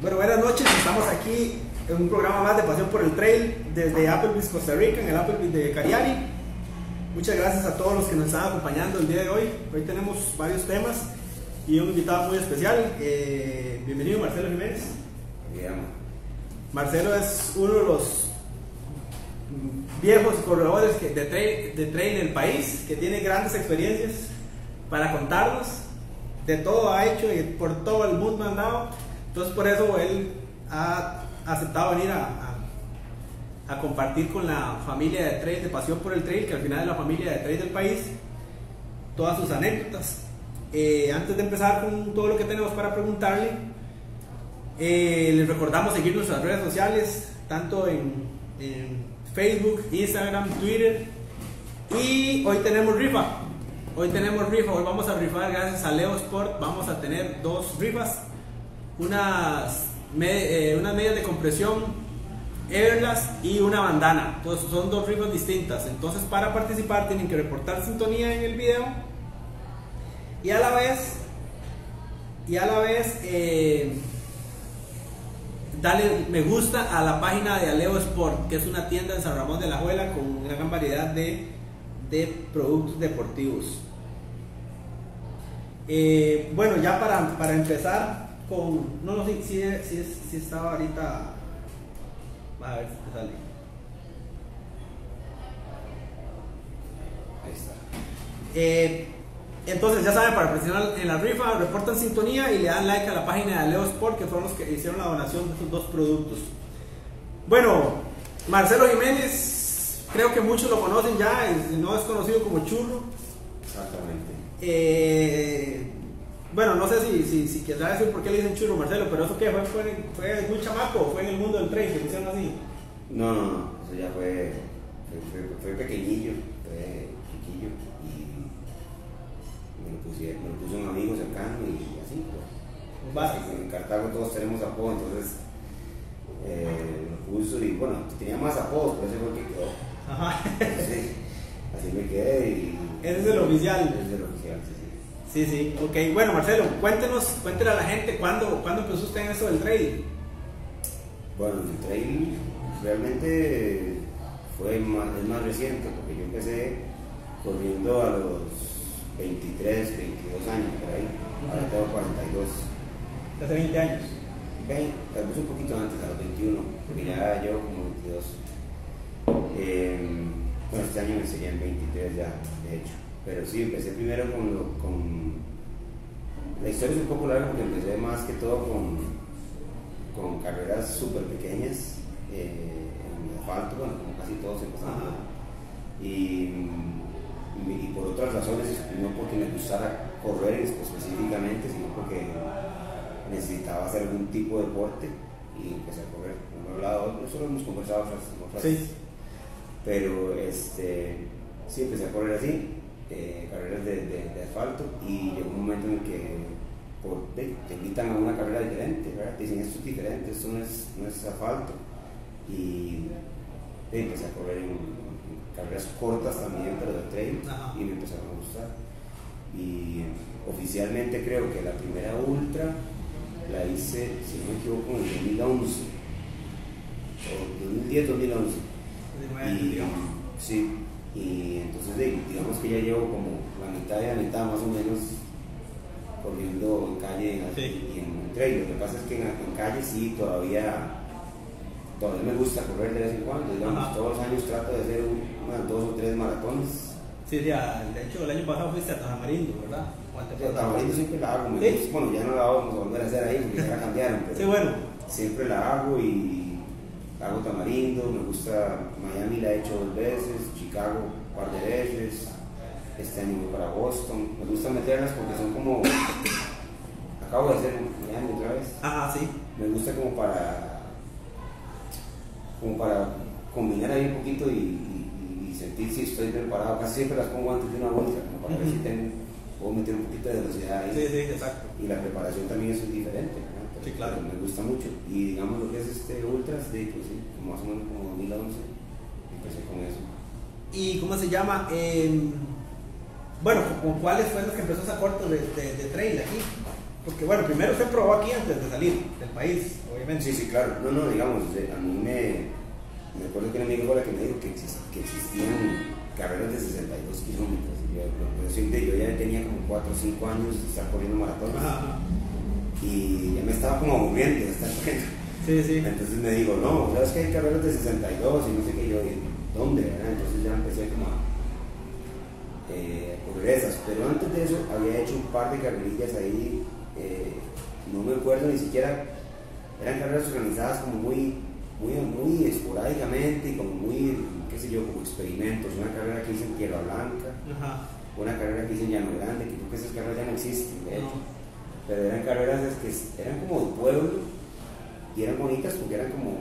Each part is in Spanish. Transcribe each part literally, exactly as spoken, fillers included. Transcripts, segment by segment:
Bueno, buenas noches, estamos aquí en un programa más de Pasión por el Trail desde Applebee's, Costa Rica, en el Applebee's de Cariari. Muchas gracias a todos los que nos están acompañando el día de hoy. Hoy tenemos varios temas y un invitado muy especial. Eh, bienvenido, Marcelo Jiménez. Bien. Marcelo es uno de los viejos corredores que, de, trail, de trail en el país, que tiene grandes experiencias para contarnos. De todo ha hecho y por todo el mundo ha andado. Entonces por eso él ha aceptado venir a, a, a compartir con la familia de trail, de Pasión por el Trail, que al final es la familia de trail del país, todas sus anécdotas. Eh, antes de empezar con todo lo que tenemos para preguntarle, eh, les recordamos seguir nuestras redes sociales, tanto en, en Facebook, Instagram, Twitter, y hoy tenemos rifa. Hoy tenemos rifa, hoy vamos a rifar gracias a Leo Sport. Vamos a tener dos rifas, unas, me, eh, unas medias de compresión Everlast y una bandana. Entonces son dos rifas distintas. Entonces para participar tienen que reportar sintonía en el video y a la vez y a la vez eh, darle me gusta a la página de Aleo Sport, que es una tienda en San Ramón de la Juela con una gran variedad de, de productos deportivos. Eh, bueno, ya para, para empezar con... No, no sé si, si, si, si estaba ahorita... A ver si te sale. Ahí está. Eh, entonces ya saben, para presionar en la rifa, reportan sintonía y le dan like a la página de Aleo Sport, que fueron los que hicieron la donación de estos dos productos. Bueno, Marcelo Jiménez, creo que muchos lo conocen ya, es, no es conocido como Churro. Exactamente. Eh, bueno, no sé si, si, si quieres decir por qué le dicen Churro, Marcelo, pero eso que fue, fue, fue muy chamaco o fue en el mundo del trail que le hicieron así. No, no, no, eso ya fue, fue, fue, fue pequeñillo, fue chiquillo y me lo, puse, me lo puso un amigo cercano y así. Pues, vale. En Cartago todos tenemos apodo, entonces eh, me lo puso y bueno, tenía más apodos, pero ese fue el que quedó. Ajá. Sí, así me quedé y... Ese es el oficial. Ese es el oficial, sí, sí. Sí, sí, ok. Bueno, Marcelo, cuéntenos, cuéntele a la gente cuándo, cuándo empezó usted en eso del trail. Bueno, el trail realmente fue más, es más reciente, porque yo empecé corriendo a los veintitrés, veintidós años, por ahí. Ahora tengo cuarenta y dos. Hace veinte años. veinte, tal vez un poquito antes, a los veintiuno, porque ya llevo como veintidós. Eh, bueno, este año me serían veintitrés ya, de hecho. Pero sí, empecé primero con, lo, con... La historia es un poco larga porque empecé más que todo con, con carreras súper pequeñas, eh, en asfalto, bueno, como casi todos empezamos. Y, y, y por otras razones, no porque me gustara correr específicamente, sino porque necesitaba hacer algún tipo de deporte y empecé a correr. Como he hablado, eso lo hemos conversado otras, otras sí. veces. Pero este, sí, empecé a correr así. Eh, carreras de, de, de asfalto y llegó un momento en el que por, de, te invitan a una carrera diferente, ¿verdad? Te dicen esto es diferente, esto no es, no es asfalto y de, empecé a correr en, en carreras cortas también, pero de trail. Ajá. Y me empezaron a gustar y oficialmente creo que la primera ultra la hice, si no me equivoco, en el dos mil once o dos mil diez, dos mil once y, sí. Y entonces digamos que ya llevo como la mitad de la mitad más o menos corriendo en calle sí. y en trail. Lo que pasa es que en, en calle sí todavía todavía me gusta correr de vez en cuando, digamos. Ajá. Todos los años trato de hacer un, unas dos o tres maratones. Sí, sí, de hecho el año pasado fuiste a Tamarindo, ¿verdad? Sí, Tamarindo siempre la hago, me ¿Sí? gusta, bueno, ya no la vamos a volver a hacer ahí porque ya la cambiaron, pero sí, bueno. Siempre la hago y hago Tamarindo, me gusta Miami, la he hecho dos veces, Chicago un par de veces, este año voy para Boston, me gusta meterlas porque son como, acabo de hacer Miami otra vez, ah, sí. Me gusta como para, como para combinar ahí un poquito y, y, y sentir si estoy preparado, casi siempre las pongo antes de una bolsa, como para uh-huh. ver si tengo, puedo meter un poquito de velocidad ahí, sí, sí, exacto. Y la preparación también es diferente, ¿no? Sí, claro. Me gusta mucho. Y digamos lo que es este ultras, de, pues sí, más o menos como dos mil once, empecé con eso. ¿Y cómo se llama? Eh, bueno, ¿con cuáles fueron los que empezó esa corte de, de, de trail aquí? Porque bueno, primero usted probó aquí antes de salir del país, obviamente. Sí, sí, claro. No, no, digamos, a mí me, me acuerdo que una amiga fue la que me dijo que, exist, que existían carreras de sesenta y dos kilómetros. Yo, yo, yo, yo ya tenía como cuatro o cinco años de estar corriendo maratones. Ajá. Y ya me estaba como aburriendo de estar corriendo. Sí, sí. Entonces me digo, no, sabes que hay carreras de sesenta y dos y no sé qué, yo, ¿dónde? ¿Verdad? Entonces ya empecé como a eh, correr esas. Pero antes de eso había hecho un par de carrerillas ahí. Eh, no me acuerdo ni siquiera, eran carreras organizadas como muy, muy, muy esporádicamente y como muy, qué sé yo, como experimentos. Una carrera que hice en Tierra Blanca, ajá, una carrera que hice en Llano Grande, que creo que esas carreras ya no existen, de hecho, no. Pero eran carreras que eran como de pueblo y eran bonitas porque eran como,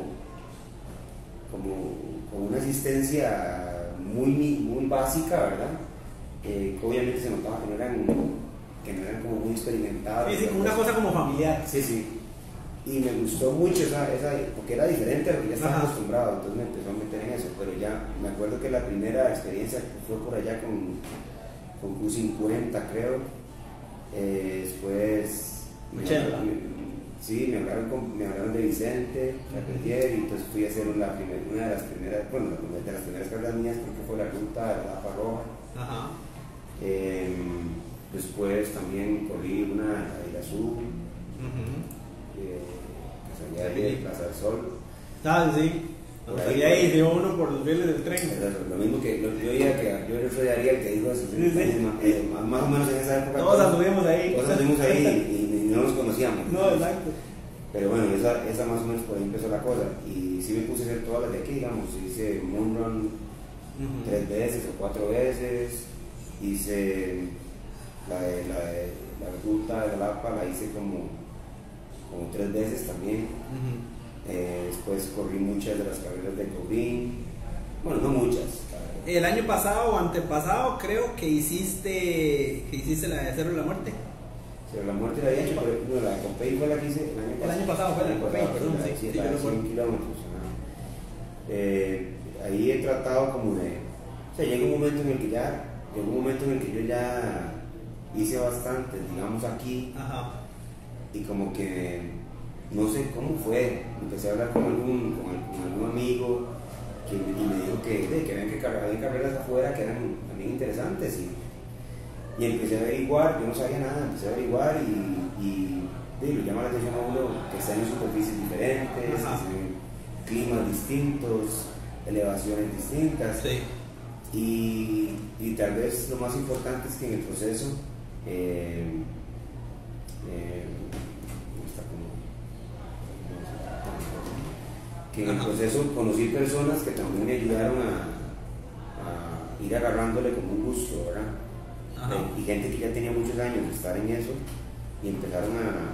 como, como una asistencia muy, muy básica, ¿verdad? Eh, obviamente se notaba que no eran que no eran como muy experimentados. Sí, sí, como una cosa como familiar. Sí, sí. Y me gustó mucho esa, esa porque era diferente a lo que ya estaba, ajá, acostumbrado, entonces me empezó a meter en eso. Pero ya me acuerdo que la primera experiencia fue por allá con, con Q cincuenta, creo. Eh, después. Me hablaron, sí, me hablaron, con, me hablaron de Vicente, Carpentier, y entonces fui a hacer una, primer, una de las primeras, bueno, de las primeras carreras mías, creo que fue la ruta de la Lapa Roja. Ajá. Eh, Después también corrí una en Irazú, uh-huh, eh, que salía ahí de Plaza del Sol. Ah, sí. Por ahí, ahí dio uno por los rieles del tren. Exacto, lo mismo que lo, yo oía que yo soy Ariel que dijo eso. Sí, sí. Eh, más, más o menos en esa época. Todos anduvimos ahí. Todos anduvimos ahí y, y no nos conocíamos. No, exacto. Pero bueno, esa, esa más o menos por ahí empezó la cosa. Y sí me puse a hacer todas las de aquí, digamos. Hice Moonrun uh-huh, tres veces o cuatro veces. Hice. La de la, de, la ruta de la Lapa la hice como, como tres veces también. Uh-huh. Eh, después corrí muchas de las carreras de Cobrín. Bueno, no muchas. El año pasado o antepasado creo que hiciste que hiciste la de Cerro de la Muerte. Cerro de la Muerte la había hecho, pero no, la de Copey fue la que hice el año pasado. El año pasado fue la de Copey, perdón. Sí, sí, sí, la de cien kilómetros. Eh, ahí he tratado como de. O sea, llega un momento en el que ya. Llegó un momento en el que yo ya hice bastante, digamos aquí, ajá, y como que no sé cómo fue, empecé a hablar con algún, con algún, con algún amigo que, y me dijo que, que, que había que había carreras afuera que eran también interesantes y, y empecé a averiguar, yo no sabía nada, empecé a averiguar y, y, y lo llama la atención a uno que están en superficies diferentes, que están climas distintos, elevaciones distintas. Sí. Y, y tal vez lo más importante es que en el proceso eh, eh, que en el proceso conocí personas que también me ayudaron a, a ir agarrándole como un gusto, ¿verdad? Eh, y gente que ya tenía muchos años de estar en eso y empezaron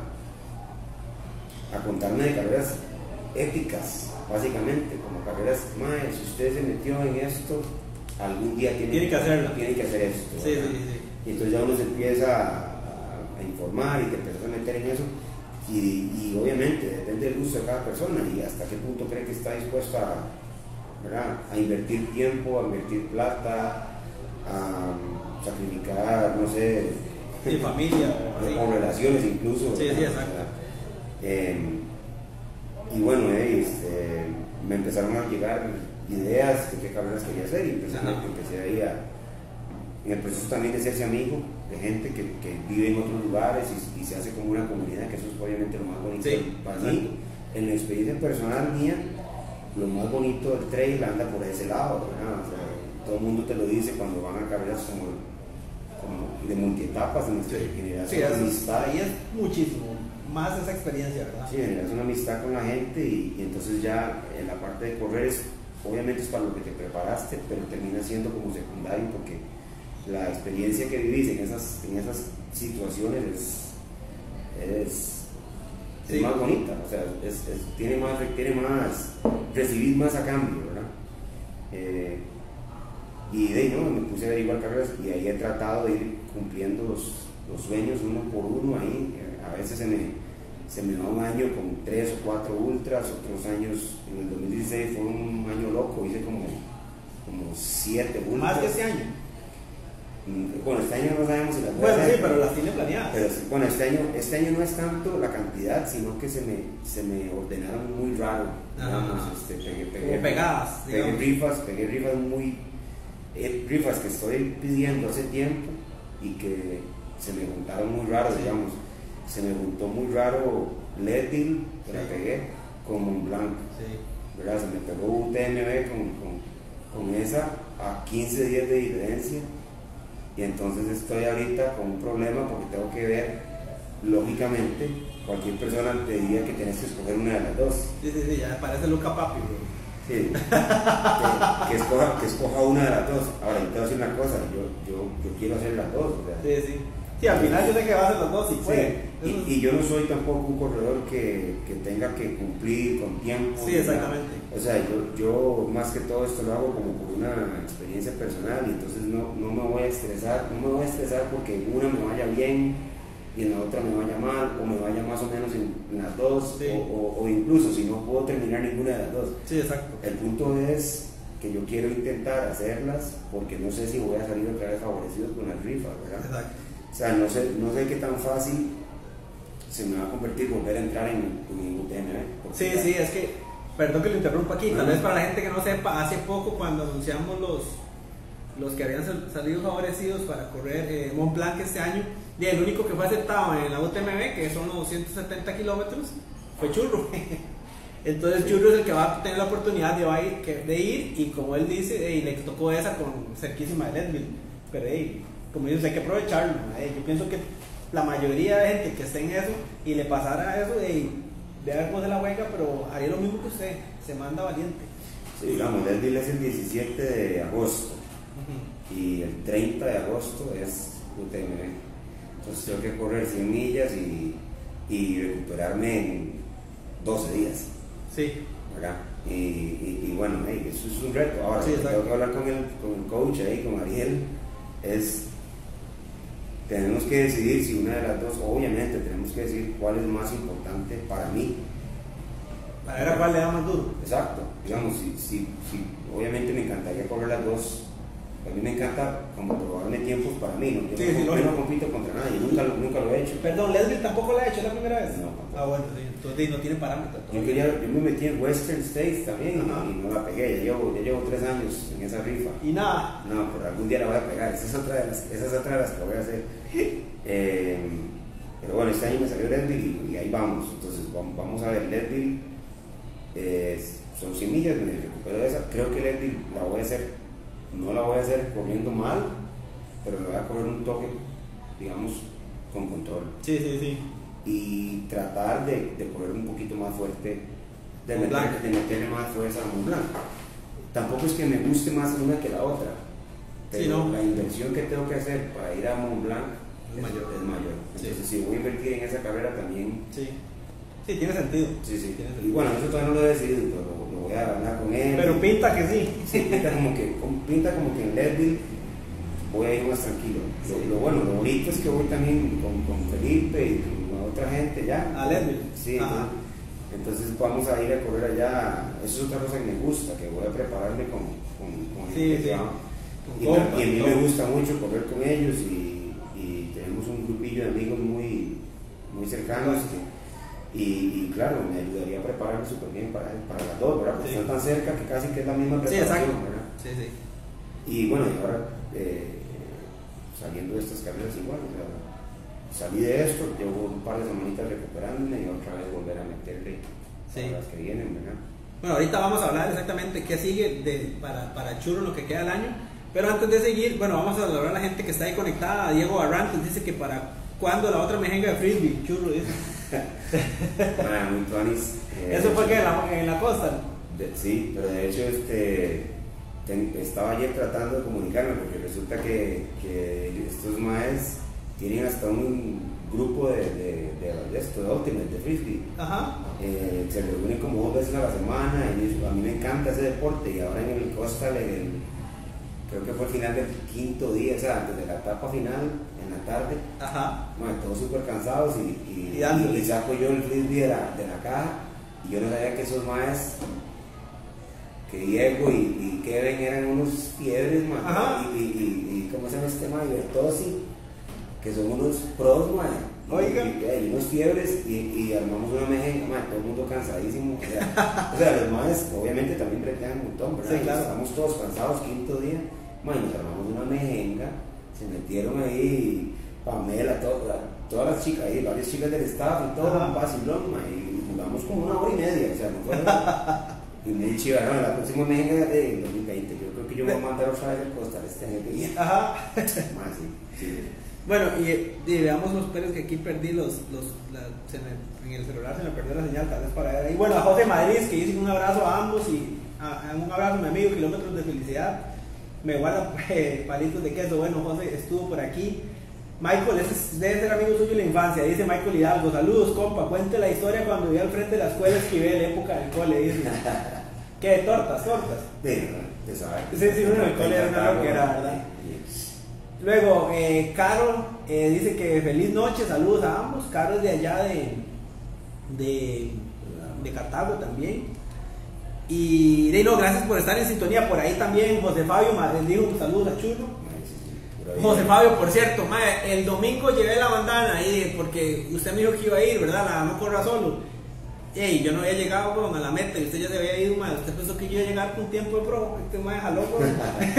a, a contarme de carreras éticas, básicamente, como carreras, mae, si usted se metió en esto, algún día tiene, tiene que hacerlo. Tiene que hacer esto. Sí, sí, sí. Y entonces ya uno se empieza a, a informar y te empiezas a meter en eso. Y, y obviamente depende del gusto de cada persona y hasta qué punto cree que está dispuesto a, ¿verdad?, a invertir tiempo, a invertir plata, a sacrificar, no sé, sí, familia o, o relaciones incluso. Sí, sí, exacto. Eh, y bueno, eh, este, me empezaron a llegar ideas de qué carreras quería hacer y empecé, empecé ahí a, en el proceso también de hacerse amigo de gente que, que vive en otros lugares y, y se hace como una comunidad, que eso es obviamente lo más bonito. Sí, para mí, en la experiencia personal mía, lo más bonito del trail anda por ese lado, ¿verdad? O sea, todo el mundo te lo dice cuando van a carreras como, como de multietapas en nuestra generación. Sí, eso amistad, ahí es muchísimo más esa experiencia, ¿verdad? Sí, generas una amistad con la gente y, y entonces ya en la parte de correr es, obviamente es para lo que te preparaste, pero termina siendo como secundario porque la experiencia que vivís en esas, en esas situaciones es, es, sí, es más bonita, o sea, es, es, tiene, más, tiene más, recibís más a cambio, ¿verdad? Eh, y de ahí, ¿no?, me puse a averiguar carreras y ahí he tratado de ir cumpliendo los, los sueños uno por uno ahí. A veces se me, se me va un año con tres o cuatro ultras, otros años, en el dos mil dieciséis fue un año loco, hice como, como siete ultras. ¿Más que este año? Bueno, este año no sabemos si las voy Bueno, a hacer. sí, pero las tiene planeadas. Pero sí, bueno, este año, este año no es tanto la cantidad, sino que se me, se me ordenaron muy raro. Digamos, Ajá. este, pegué, pegué, Como pegadas, pegué digamos. rifas, pegué rifas muy. Eh, rifas que estoy pidiendo hace tiempo y que se me juntaron muy raro, Sí. digamos. Se me juntó muy raro Leadville, que Sí. la pegué, con Mont Blanc. Sí. ¿Verdad? Se me pegó U T M B con, con, con esa a quince días de diferencia. Y entonces estoy ahorita con un problema porque tengo que ver, lógicamente, cualquier persona te diría que tienes que escoger una de las dos. Sí, sí, sí, ya parece Luca Papi, bro. Sí, que, que, escoja, que escoja una de las dos. Ahora, yo te voy a decir una cosa, yo, yo, yo quiero hacer las dos. O sea, Sí, sí. Sí, al final yo sé que va a ser los dos y sí, puede. y, y yo no soy tampoco un corredor que, que tenga que cumplir con tiempo. Sí, exactamente. O sea, yo, yo más que todo esto lo hago como por una experiencia personal y entonces no, no me voy a estresar, no me voy a estresar porque en una me vaya bien y en la otra me vaya mal o me vaya más o menos en, en las dos Sí. o, o, o incluso si no puedo terminar ninguna de las dos. Sí, exacto. El punto es que yo quiero intentar hacerlas porque no sé si voy a salir otra vez favorecido con las rifas, ¿verdad? Exacto. O sea, no sé, no sé qué tan fácil se me va a convertir volver a entrar en, en U T M B. Sí, sí, es que, perdón que lo interrumpa aquí, tal Ajá. vez para la gente que no sepa, hace poco cuando anunciamos los, los que habían sal- salido favorecidos para correr eh, Mont Blanc este año, y el único que fue aceptado en la U T M B, que son los doscientos setenta kilómetros, fue Churro. Entonces Sí. Churro es el que va a tener la oportunidad de, va a ir, que- de ir, y como él dice, eh, le tocó esa con cerquísima de Leadville, pero eh, como dices, hay que aprovecharlo. eh, yo pienso que la mayoría de gente que esté en eso y le pasara eso, eh, vea cómo se la juega, pero haría lo mismo que usted, se manda valiente. Sí, digamos, Leadville es el diecisiete de agosto y el treinta de agosto es U T M B. Entonces tengo que correr cien millas y, y recuperarme en doce días, Sí, ¿verdad? Y, y, y bueno, hey, eso es un reto. Ahora, Sí, lo que exacto. tengo que hablar con el, con el coach ahí, con Ariel, es tenemos que decidir si una de las dos, obviamente tenemos que decidir cuál es más importante para mí. para ver a cuál le da más duro. Exacto, digamos, si, si, si obviamente me encantaría correr las dos. A mí me encanta como probarme tiempos para mí, ¿no? Yo, Sí, no, sí, yo lógico. no compito contra nadie, nunca lo, nunca lo he hecho. Perdón, Leadville tampoco la ha hecho la primera vez. No, tampoco. Ah, bueno, sí, entonces no tiene parámetros. Yo, quería, yo me metí en Western States también Ajá. y, y no la pegué, ya llevo, ya llevo tres años en esa rifa. Y nada. No, pero algún día la voy a pegar, esa es otra de las, esa es otra de las que voy a hacer. Eh, pero bueno, este año me salió Leadville y, y ahí vamos, entonces vamos, vamos a ver, Leadville eh, son cien millas, me recupero de esa, creo que Leadville la voy a hacer, no la voy a hacer corriendo mal, pero le voy a correr un toque, digamos, con control. Sí, sí, sí. Y tratar de, de correr un poquito más fuerte, de, Mont Blanc. meter, de meterle más fuerza a Mont Blanc. Tampoco es que me guste más una que la otra, pero Sí, ¿no? la inversión que tengo que hacer para ir a Mont Blanc Es es, mayor. es mayor. Sí. Entonces, si voy a invertir en esa carrera también, Sí. Sí, tiene sentido. sí, sí. Tiene Y sentido. bueno, eso todavía no lo he decidido, pero lo, lo voy a ganar con él. Pero pinta que sí. Sí, pinta como que, como- pinta como que en Leadville voy a ir más tranquilo. Lo, Sí. lo bueno, lo bonito es que voy también con, con Felipe y con otra gente ya. A Leadville. Sí, Ajá. entonces, entonces vamos a ir a correr allá. Eso es otra cosa que me gusta, que voy a prepararme con, con, con Sí, gente sí. que va. Con Y, compas, y a mí todo. me gusta mucho correr con ellos y, y tenemos un grupillo de amigos muy, muy cercanos. que- y, y claro, me ayudaría a prepararme súper bien para, para las dos, ¿verdad? Porque Sí. están tan cerca que casi que es la misma Sí, preparación, exacto. ¿verdad? Sí, sí. Y bueno, y ahora eh, saliendo de estas carreras igual, o sea, salí de esto, llevo un par de semanitas recuperándome y otra vez volver a meterle Sí. a las que vienen, ¿verdad? Bueno, ahorita vamos a hablar exactamente qué sigue de, para, para Churro lo que queda del año. Pero antes de seguir, bueno, vamos a hablar a la gente que está ahí conectada. Diego Barrantes dice que para cuándo la otra mejenga de frisbee, Churro dice. Ah, muy tuanis, eh, Eso fue que en la, en la costa. de- sí, pero de hecho este, ten- estaba ayer tratando de comunicarme porque resulta que, que estos maes tienen hasta un grupo de, de, de, de esto, de Ultimate, de frisbee. Ajá. Eh, se reúnen como dos veces a la semana y eso- a mí me encanta ese deporte y ahora en el Coastal, en el, creo que fue el final del quinto día, o sea, antes de la etapa final, en la tarde, Ajá. bueno, todos súper cansados y, y, Y dándole. y saco yo el frisbee de la, de la caja y yo no sabía que esos maes que Diego y, y Kevin eran unos fiebres, man, Ajá. y, y, y, y ¿cómo se llama este man? Bertossi, que son unos pros, man, y, Oiga. y, y, y unos fiebres, y, y armamos una mejenga, man, todo el mundo cansadísimo, o sea, o sea los manes obviamente también bretean un montón, ¿verdad? Sí, claro. Estamos todos cansados, quinto día, man, y nos armamos una mejenga, se metieron ahí Pamela, toda, todas las chicas ahí, varias chicas del staff y todo, un vacilón, man, y jugamos como una hora y media, o sea, no fue... Y muy chiva, ¿no? La próxima mejenga de dos mil veinte, yo creo que yo me voy a mandar otra vez al Costa este año que viene. Ajá. Más, sí, sí. Bueno, y, y veamos los pelos que aquí perdí los, los la, se me, en el celular se me perdió la señal, tal vez para ver ahí. Bueno, a José Madrid, que hice un abrazo a ambos y a, a un abrazo a mi amigo, kilómetros de felicidad. Me guarda eh, palitos de queso. Bueno, José estuvo por aquí. Michael, ese es, debe ser amigo suyo en la infancia, dice Michael Hidalgo. Saludos, compa, cuente la historia cuando vivía al frente de la escuela Esquivel, la época del cole, dice. ¿Qué? Tortas, tortas. Sí, te sabes. Sí, sí, bueno, el cole era una loquera, ¿verdad? Luego, eh, Caro eh, dice que feliz noche, saludos a ambos. Caro es de allá de, de, de Cartago también. Y de no, gracias por estar en sintonía. Por ahí también José Fabio les dijo un saludo a Chulo. José Fabio, por cierto, mae, el domingo llevé la bandana ahí porque usted me dijo que iba a ir, ¿verdad? La no corra solo. Ey, yo no había llegado bueno, a la meta y usted ya se había ido, mae. Usted pensó que yo iba a llegar con tiempo de pro. Este mae jaló, bueno.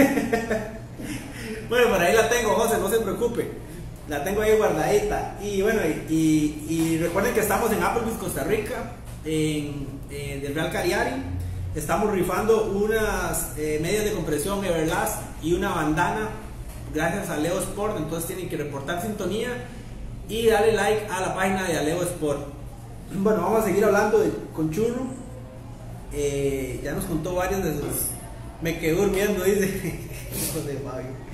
Bueno, por ahí la tengo, José, no se preocupe. La tengo ahí guardadita. Y bueno, y, y, y recuerden que estamos en Applebee's, Costa Rica, en, en el Real Cariari. Estamos rifando unas eh, medias de compresión Everlast y una bandana gracias a Aleo Sport. Entonces tienen que reportar sintonía y darle like a la página de Aleo Sport. Bueno, vamos a seguir hablando de, con Churro. Eh, ya nos contó varios de sus... Me quedé durmiendo, dice José Fabio.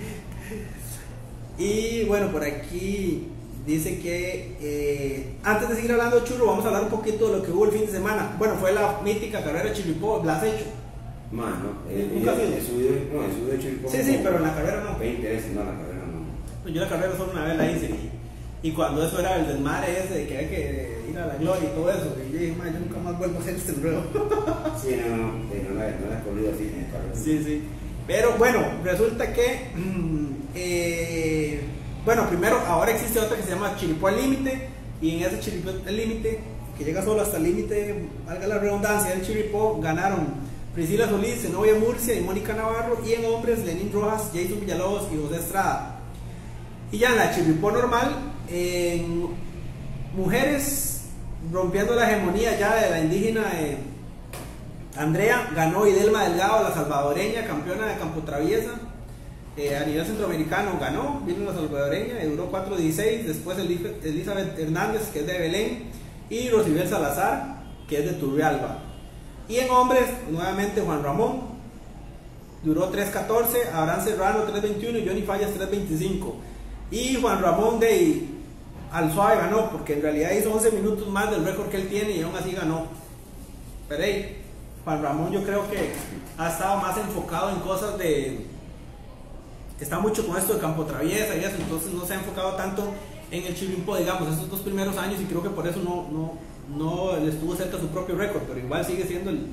Y bueno, por aquí dice que eh, antes de seguir hablando de Churro, vamos a hablar un poquito de lo que hubo el fin de semana. Bueno, fue la mítica carrera de Chirripó. ¿La has hecho? Mano, eh, ¿Nunca he, he subido, no, he subido de Chiripó. Sí, sí, pero en la carrera no. veinte veces, no, la carrera no. Pues yo la carrera solo una vez la hice. Y, y cuando eso era el desmadre ese de que hay que ir a la gloria y todo eso, y yo dije, man, yo nunca más vuelvo a hacer este enredo. Sí, no, no, no, no, la, no la he corrido así como carrera. Sí, sí. Pero bueno, resulta que, mmm, eh, bueno, primero, ahora existe otra que se llama Chiripó al Límite, y en ese Chiripó al Límite, que llega solo hasta el límite, valga la redundancia, del Chiripó, ganaron Priscila Solís, Zenobia Murcia y Mónica Navarro, y en hombres, Lenín Rojas, Jason Villalobos y José Estrada. Y ya en la Chiripó normal, en mujeres, rompiendo la hegemonía ya de la indígena eh, Andrea, ganó Idelma Delgado, la salvadoreña, campeona de campo traviesa. Eh, a nivel centroamericano ganó, vino la salvadoreña, y duró cuatro dieciséis. Después Elizabeth Hernández, que es de Belén, y Rosibel Salazar, que es de Turrialba. Y en hombres, nuevamente Juan Ramón, duró tres catorce, Abraham Serrano tres veintiuno y Johnny Fallas tres veinticinco. Y Juan Ramón de al suave ganó, porque en realidad hizo once minutos más del récord que él tiene y aún así ganó. Pero hey, Juan Ramón yo creo que ha estado más enfocado en cosas de... Está mucho con esto de campo traviesa y eso, entonces no se ha enfocado tanto en el Chiripó, digamos, estos dos primeros años, y creo que por eso no, no, no le estuvo cerca su propio récord, pero igual sigue siendo el,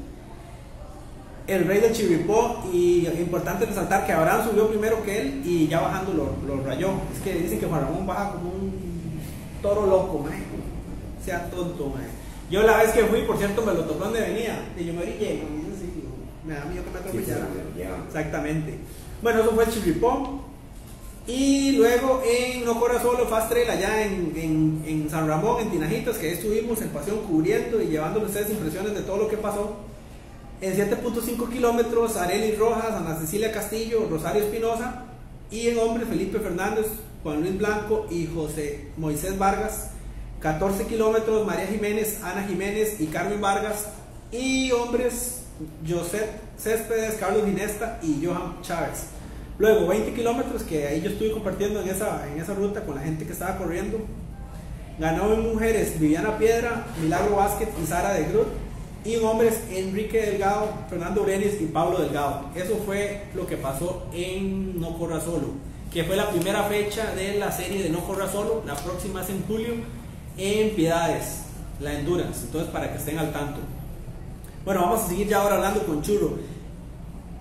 el rey del Chiripó. Y es importante resaltar que Abraham subió primero que él y ya bajando lo, lo rayó. Es que dicen que Juan Ramón baja como un toro loco, man. Sea tonto, man. Yo la vez que fui, por cierto, me lo tocó donde venía, y yo me orillé, me da miedo que me atropellara. Exactamente. Bueno, eso fue el Chiripó. Y luego en No Corra Solo, Fast Trail, allá en, en, en San Ramón, en Tinajitas, que ahí estuvimos en pasión cubriendo y llevándoles ustedes impresiones de todo lo que pasó. En siete punto cinco kilómetros, Arely Rojas, Ana Cecilia Castillo, Rosario Espinosa. Y en hombres, Felipe Fernández, Juan Luis Blanco y José Moisés Vargas. catorce kilómetros, María Jiménez, Ana Jiménez y Carmen Vargas. Y hombres, José Céspedes, Carlos Ginesta y Johan Chávez. Luego veinte kilómetros, que ahí yo estuve compartiendo en esa, en esa ruta con la gente que estaba corriendo. Ganó en mujeres Viviana Piedra, Milagro Vázquez y Sara de Groot. Y en hombres, Enrique Delgado, Fernando Brenes y Pablo Delgado. Eso fue lo que pasó en No Corra Solo, que fue la primera fecha de la serie de No Corra Solo. La próxima es en julio en Piedades, la Endurance. Entonces, para que estén al tanto. Bueno, vamos a seguir ya ahora hablando con Churro.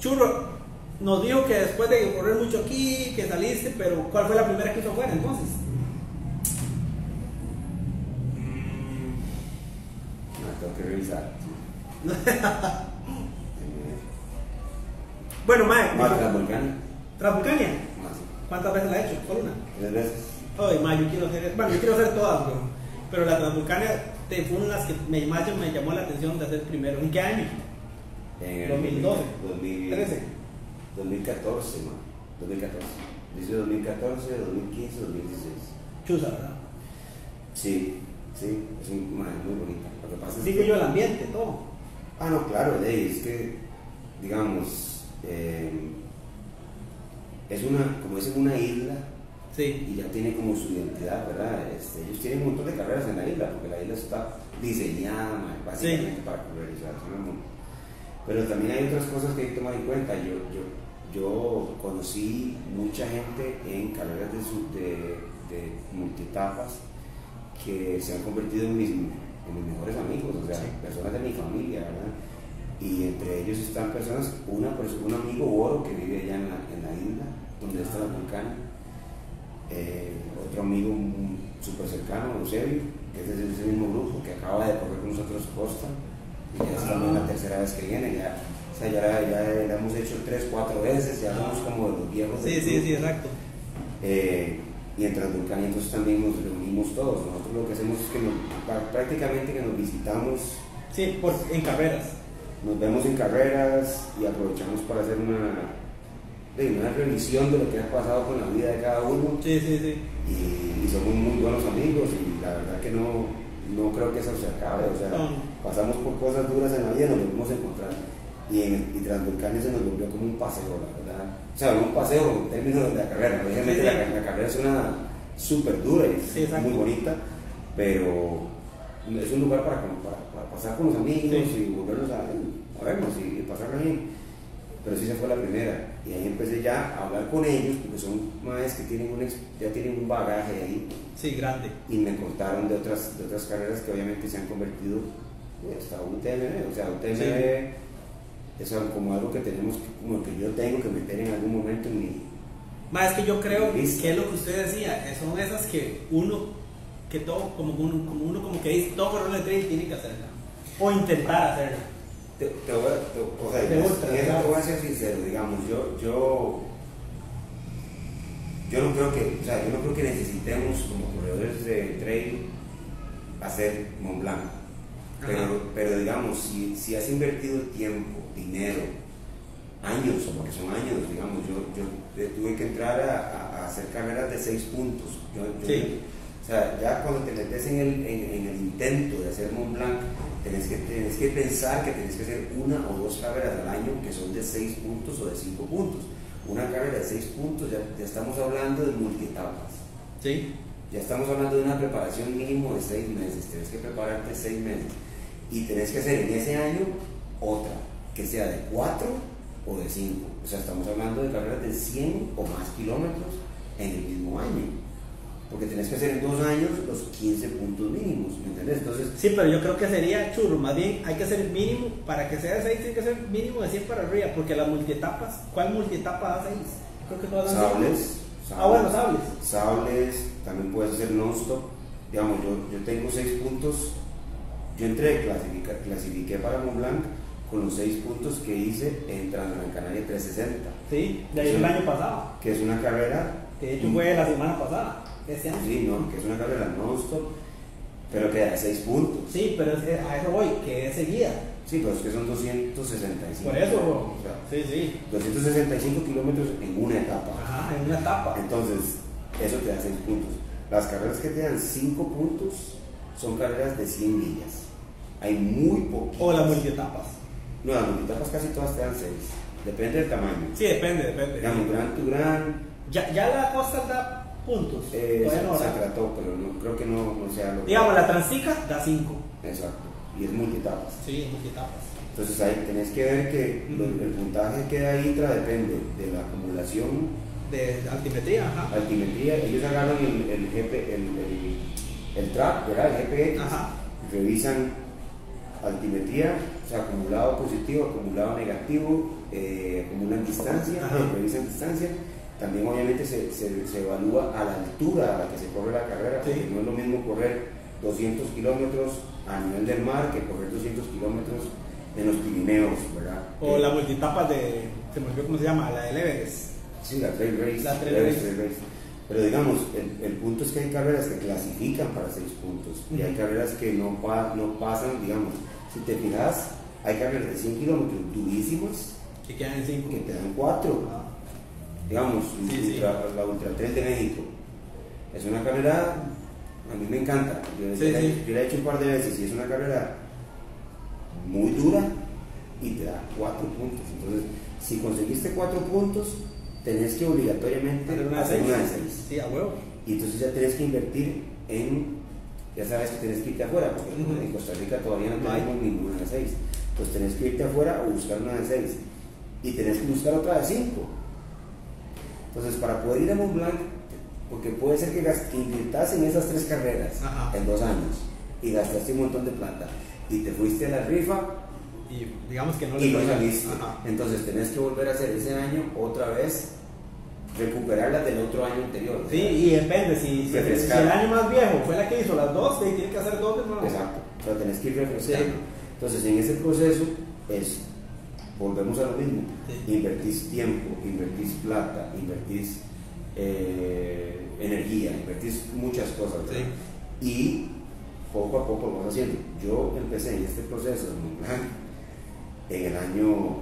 Churro, nos dijo que después de correr mucho aquí, que saliste, pero ¿cuál fue la primera que hizo afuera entonces? No, tengo que revisar. Bueno, mae. Más Transvulcania. ¿Transvulcania? Más. ¿Cuántas veces la has hecho? ¿Solo una? Tres veces. Ay, mae, yo quiero hacer, bueno, yo quiero hacer todas, bro. Pero la Transvulcania te fue una de las que me, más me llamó la atención de hacer primero. ¿En qué año? En el dos mil doce. dos mil trece. dos mil catorce, man. dos mil catorce. Dice dos mil catorce, dos mil quince, dos mil dieciséis. Chusa, ¿verdad? Sí, sí, es un, man, muy bonita. Lo que pasa es Digo que- yo el ambiente, todo. Ah, no, claro, de ahí, es que, digamos, eh, es una, como es en una isla, Sí. y ya tiene como su identidad, ¿verdad? Este, ellos tienen un montón de carreras en la isla, porque la isla está diseñada, man, básicamente Sí. para correr, o sea, es una mon- pero también hay otras cosas que hay que tomar en cuenta. Yo, yo, yo conocí mucha gente en carreras de, su- de, de multietapas que se han convertido en mis, en mis mejores amigos, o sea, Sí. personas de mi familia, ¿verdad? Y entre ellos están personas, una persona, un amigo Boro que vive allá en la, en la isla, donde está la Vulcana, eh, otro amigo súper cercano, Eusebio, que es de ese mismo grupo, que acaba de correr con nosotros Costa, y ya es también la tercera vez que viene, ya, o sea, ya, ya la hemos hecho tres, cuatro veces, ya somos como de los viejos Sí, del sí, grupo. sí, exacto. Eh, y en Transvulcania entonces también nos reunimos todos. Nosotros lo que hacemos es que nos, prácticamente que nos visitamos, Sí, por, en carreras. nos vemos en carreras y aprovechamos para hacer una, de una revisión de lo que ha pasado con la vida de cada uno, Sí, sí, sí. y, y somos muy buenos amigos, y la verdad que no, no creo que eso se acabe, o sea, No. pasamos por cosas duras en la vida y nos volvimos a encontrar, y en y Transvulcania se nos volvió como un paseo, la verdad, o sea, no un paseo en términos de la carrera, obviamente Sí, sí. la, la carrera es una súper dura y Sí, exacto. muy bonita, pero es un lugar para, para, para pasar con los amigos Sí. y volvernos a, a vernos y, y pasarla bien. Pero sí se fue la primera, y ahí empecé ya a hablar con ellos, porque son maes que tienen un, ex- ya tienen un bagaje ahí, Sí, grande. y me contaron de otras, de otras carreras que obviamente se han convertido eh, hasta U T M B, o sea, U T M B es algo- como algo que tenemos, que- como que yo tengo que meter en algún momento en mi... Más es que yo creo Listo. que es lo que usted decía, eh, son esas que uno, que todo, como uno, como uno como que dice, todo corredor de trail tiene que hacerla, o intentar hacerla. Te, te voy a, te- o sea, Te en gusta, eso claro. te voy a ser sincero, digamos, yo, yo, yo no creo que, o sea, yo no creo que necesitemos como corredores de trail hacer Mont Blanc, Ajá. pero, pero digamos, si, si has invertido tiempo, dinero, años, porque son años, digamos, yo, yo eh, tuve que entrar a, a hacer carreras de seis puntos, yo, yo- Sí. o sea, ya cuando te metes en el, en, en el intento de hacer Mont Blanc, tenés que, tenés que pensar que tenés que hacer una o dos carreras al año que son de seis puntos o de cinco puntos. Una carrera de seis puntos, ya, ya estamos hablando de multietapas. Sí. Ya estamos hablando de una preparación mínimo de seis meses. Tenés que prepararte seis meses. Y tenés que hacer en ese año otra, que sea de cuatro o de cinco. O sea, estamos hablando de carreras de cien o más kilómetros en el mismo año. Porque tenés que hacer en dos años los quince puntos mínimos, ¿me entendés? Entonces, Sí, pero yo creo que sería churro, más bien hay que hacer el mínimo, para que sea de seis tiene que ser mínimo de cien para arriba, porque las multietapas, ¿cuál multietapa da seis? Creo que todas dan sables, cinco. Ah, bueno, sables. Sables, también puedes hacer non-stop. Digamos, yo, yo tengo seis puntos. Yo entré, clasifica, clasifiqué para Mont Blanc con los seis puntos que hice en Transgran Canaria trescientos sesenta, Sí, de ahí Sí. el año pasado, que es una carrera. que de hecho fue la semana pasada, este año. Sí, no, que es una carrera non-stop, pero que da seis puntos. Sí, pero es- a eso voy, que es seguida. Sí, pero es que son doscientos sesenta y cinco. Por eso, bro. O sea, Sí, sí. doscientos sesenta y cinco kilómetros en una etapa. Ajá, en una etapa. Entonces, eso te da seis puntos. Las carreras que te dan cinco puntos son carreras de cien millas. Hay muy poquitas. O las multietapas. No, las multietapas casi todas te dan seis. Depende del tamaño. Sí, depende, depende. Digamos, Gran to Gran Ya, ya la costa da puntos. eh, todavía se, no, se ¿verdad? trató, pero no, creo que no, no sea lo que- Digamos, la Transica da cinco. Exacto. Y es multietapas. Sí, multietapas. Entonces ahí tenés que ver que lo- el puntaje que da ITRA depende de la acumulación, De altimetría, ajá. altimetría. Ellos agarran el, el, G P, el, el, el track, ¿verdad? El G P X, Ajá. revisan altimetría, o sea, acumulado positivo, acumulado negativo, eh, acumulan distancia, eh, revisan distancia. También obviamente se, se, se evalúa a la altura a la que se corre la carrera, porque sí. No es lo mismo correr doscientos kilómetros a nivel del mar que correr doscientos kilómetros en los Pirineos, ¿verdad? O eh, la multitapa de, se me olvidó cómo se llama, la del Everest. Sí, la Trail Race. La Trail Race. Trail Race. Pero digamos, el, el punto es que hay carreras que clasifican para seis puntos uh-huh. y hay carreras que no, pa, no pasan, digamos, si te fijas, hay carreras de cien kilómetros durísimas que quedan en cinco. Que te dan cuatro. Ah. Digamos, sí, ultra, sí. La Ultra Trail de México es una carrera, a mí me encanta. Yo, sí, la, sí. yo la he hecho un par de veces y es una carrera muy dura y te da cuatro puntos. Entonces, si conseguiste cuatro puntos, tenés que obligatoriamente una hacer seis. una de seis. Sí, a huevo. Y entonces ya tenés que invertir en, ya sabes que tenés que irte afuera, porque uh-huh. en Costa Rica todavía no tenemos ninguna de seis. Entonces tenés que irte afuera o buscar una de seis. Y tenés que buscar otra de cinco. Entonces, para poder ir a Mont Blanc, porque puede ser que, que inviertas en esas tres carreras Ajá. en dos años y gastaste un montón de plata y te fuiste a la rifa y digamos que no y no saliste. Entonces tenés que volver a hacer ese año otra vez, recuperarla del otro año anterior. Sí, y depende, si, si, si el año más viejo fue la que hizo las dos, sí, tiene que hacer dos de nuevo. Exacto, pero tenés que ir refrescando. Sí. Entonces en ese proceso es, volvemos a lo mismo, sí. Invertís tiempo, invertís plata, invertís eh, energía, invertís muchas cosas, sí. Y poco a poco lo vas haciendo. Yo empecé en este proceso de Mont Blanc en el año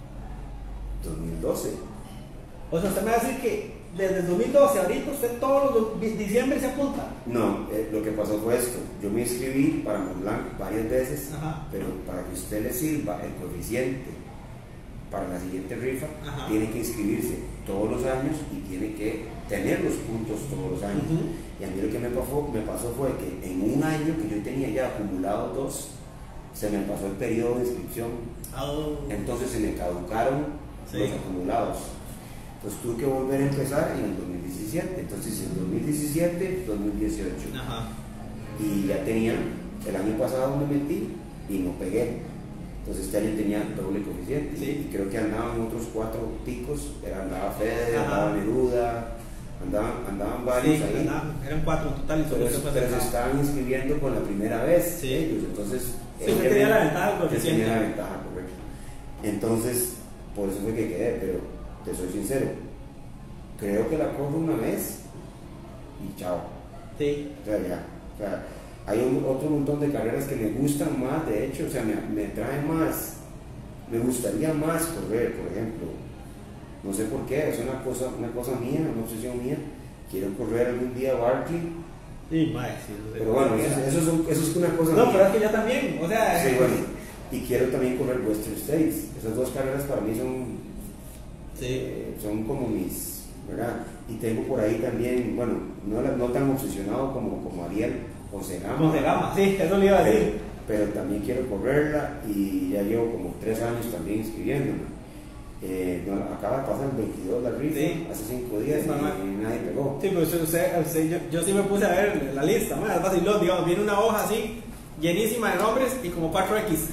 dos mil doce. O sea, usted me va a decir que desde el dos mil doce ahorita usted todos los diciembre se apunta. No, eh, lo que pasó fue esto. Yo me inscribí para Mont Blanc varias veces, Ajá. pero para que usted le sirva el coeficiente para la siguiente rifa, Ajá. tiene que inscribirse todos los años y tiene que tener los puntos todos los años. Uh-huh. Y a mí lo que me pasó, me pasó fue que en un año que yo tenía ya acumulado dos, se me pasó el periodo de inscripción. Oh. Entonces se me caducaron sí. los acumulados. Entonces tuve que volver a empezar en el dos mil diecisiete. Entonces en dos mil diecisiete, dos mil dieciocho. Ajá. Y ya tenía, el año pasado me metí y no pegué. Entonces este año tenía doble coeficiente. Sí. Y creo que andaban otros cuatro picos. Era, andaba Fede, andaba Neruda, andaban, andaban varios sí, ahí. Andaban, eran cuatro en total. Y pero, eso, pero se estaban inscribiendo por la primera vez sí. ellos. Entonces, sí, yo tenía la ventaja porque tenía la ventaja, correcto. Entonces, por eso fue que quedé, pero te soy sincero, creo que la corro una vez y chao. Sí. O sea, ya. O sea, hay un, otro montón de carreras que me gustan más, de hecho, o sea, me, me traen más, me gustaría más correr, por ejemplo. No sé por qué, es una cosa, una cosa mía, una obsesión mía. Quiero correr algún día Barkley. Sí, más, sí, pero bueno, eso, eso, es, eso es una cosa no, mía. pero es que yo también, o sea. Sí, bueno. Y quiero también correr Western States. Esas dos carreras para mí son, sí. eh, son como mis, ¿verdad? Y tengo por ahí también, bueno, no, no tan obsesionado como, como Ariel con Segama. Con Segama, sí, eso le iba a decir. Pero, pero también quiero correrla y ya llevo como tres años también inscribiéndome. Eh, no, acaba de pasar el veintidós la rifa, sí. hace cinco días sí, y, y nadie pegó. Sí, pues usted, usted, yo, yo sí me puse a ver la lista, man, es vacilón, digamos, viene una hoja así, llenísima de nombres y como cuatro equis.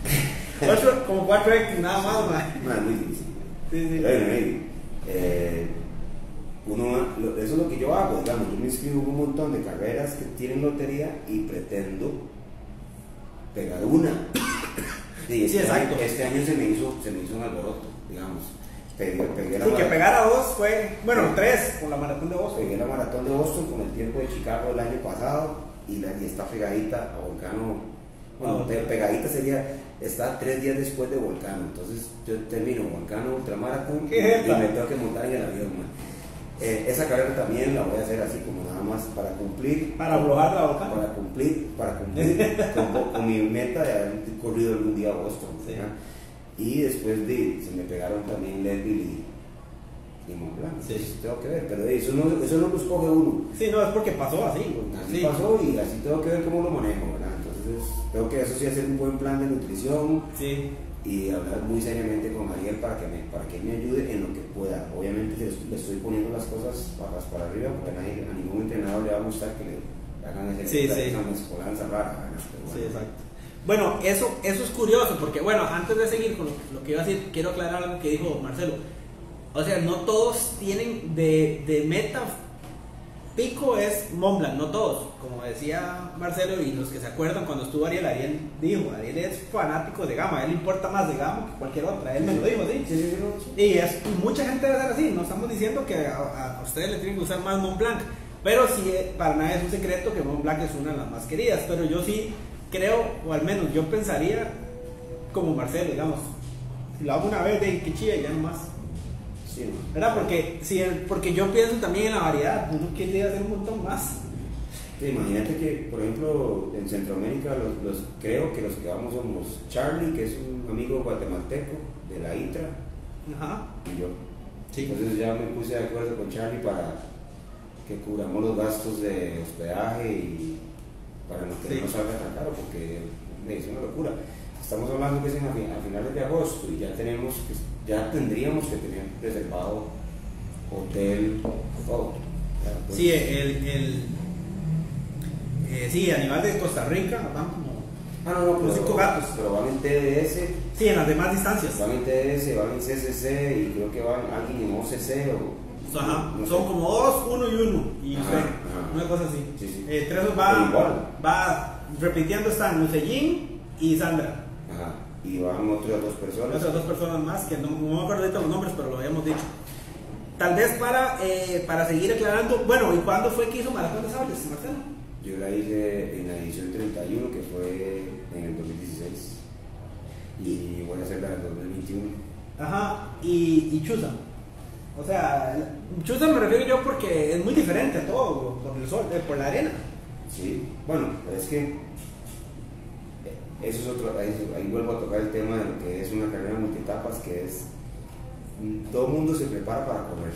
Como cuatro equis, nada más, man. Man, muy difícil. Sí, sí. Pero, hey, eh, uno, eso es lo que yo hago, digamos, yo me inscribo en un montón de carreras que tienen lotería y pretendo pegar una. Sí, este, sí, exacto. Año, este año se me hizo, se me hizo un alboroto, digamos. Pegué, pegué la sí, que pegar a dos fue, bueno, sí. tres con la maratón de Boston. Pegué la maratón de Boston con el tiempo de Chicago el año pasado y, la, y está pegadita a Volcano. Bueno, ah, pegadita sería, está tres días después de Volcano. Entonces yo termino Volcano Ultramaratón y, y me tengo que montar en el avión, man. Eh, esa carrera también la voy a hacer así como nada más para cumplir. Para aflojar la boca. Para cumplir, para cumplir con, con mi meta de haber corrido algún día a Boston. Sí. Y después de, se me pegaron también Leadville y, y Mont Blanc. Sí. Entonces, tengo que ver, pero eso no, eso no lo escoge uno. Sí, no, es porque pasó así. Así sí. pasó y así tengo que ver cómo lo manejo, ¿verdad? Entonces, tengo que eso sí hacer un buen plan de nutrición. Sí. Y hablar muy seriamente con Ariel para que me, para que me ayude en lo que pueda. Obviamente le estoy poniendo las cosas patas para arriba porque a, nadie, a ningún entrenador le va a gustar que le hagan ese, sí, esa, sí. esa mezcolanza rara. ¿No? Pero bueno. Sí, exacto. Bueno, eso, eso es curioso, porque bueno, antes de seguir con lo, lo que iba a decir, quiero aclarar algo que dijo Marcelo. O sea, no todos tienen de, de meta pico es Mont Blanc, no todos. Como decía Marcelo y los que se acuerdan cuando estuvo Ariel, Ariel dijo, Ariel es fanático de Gama, a él le importa más de Gama que cualquier otra, él me lo dijo, ¿sí? Sí, sí, sí. Y, es, y mucha gente debe ser así, no estamos diciendo que a, a ustedes le tienen que usar más Mont Blanc, pero sí, para nada es un secreto que Mont Blanc es una de las más queridas, pero yo sí creo, o al menos yo pensaría como Marcelo, digamos, si lo hago una vez, de que chilla, ya no más. Sí, ¿Verdad? Porque, si el, porque yo pienso también en la variedad, uno quiere hacer un montón más. Sí, imagínate que, por ejemplo, en Centroamérica, los, los, creo que los que vamos somos Charlie, que es un amigo guatemalteco de la I T R A, Ajá. y yo. Sí. Entonces ya me puse de acuerdo con Charlie para que cubramos los gastos de hospedaje y para que Sí. no nos salga tan caro, porque es una locura. Estamos hablando que es en, a finales de agosto y ya tenemos que, ya tendríamos que tener reservado hotel, todo. Entonces, Sí, el, el eh, sí, a nivel de Costa Rica van como ah, no, no, los pero, cinco gatos. pero van en T D S, Sí, en las demás distancias. van en T D S, van en C C C y creo que van alguien en O C C o Ajá, no son sé. como dos, uno y uno. Y Ajá, usted, ajá. una cosa así. Sí, sí. Eh, tres Pero va, igual. va repitiendo, están Lucellín y Sandra. Ajá. Y van otras dos personas. Otras dos personas más que no, no me acuerdo ahorita los nombres, pero lo habíamos dicho. Tal vez para, eh, para seguir aclarando, bueno, ¿y cuándo fue que hizo Maratón de Sables, Marcelo? Yo la hice en la edición treinta y uno, que fue en el dos mil dieciséis. Y voy a hacerla en el dos mil veintiuno. Ajá, y, y Chuza. O sea, Chuza me refiero yo porque es muy diferente a todo, por el sol, eh, por la arena. Sí, bueno, pero es que eso es otro, ahí, ahí vuelvo a tocar el tema de lo que es una carrera multietapas, que es, todo el mundo se prepara para correr.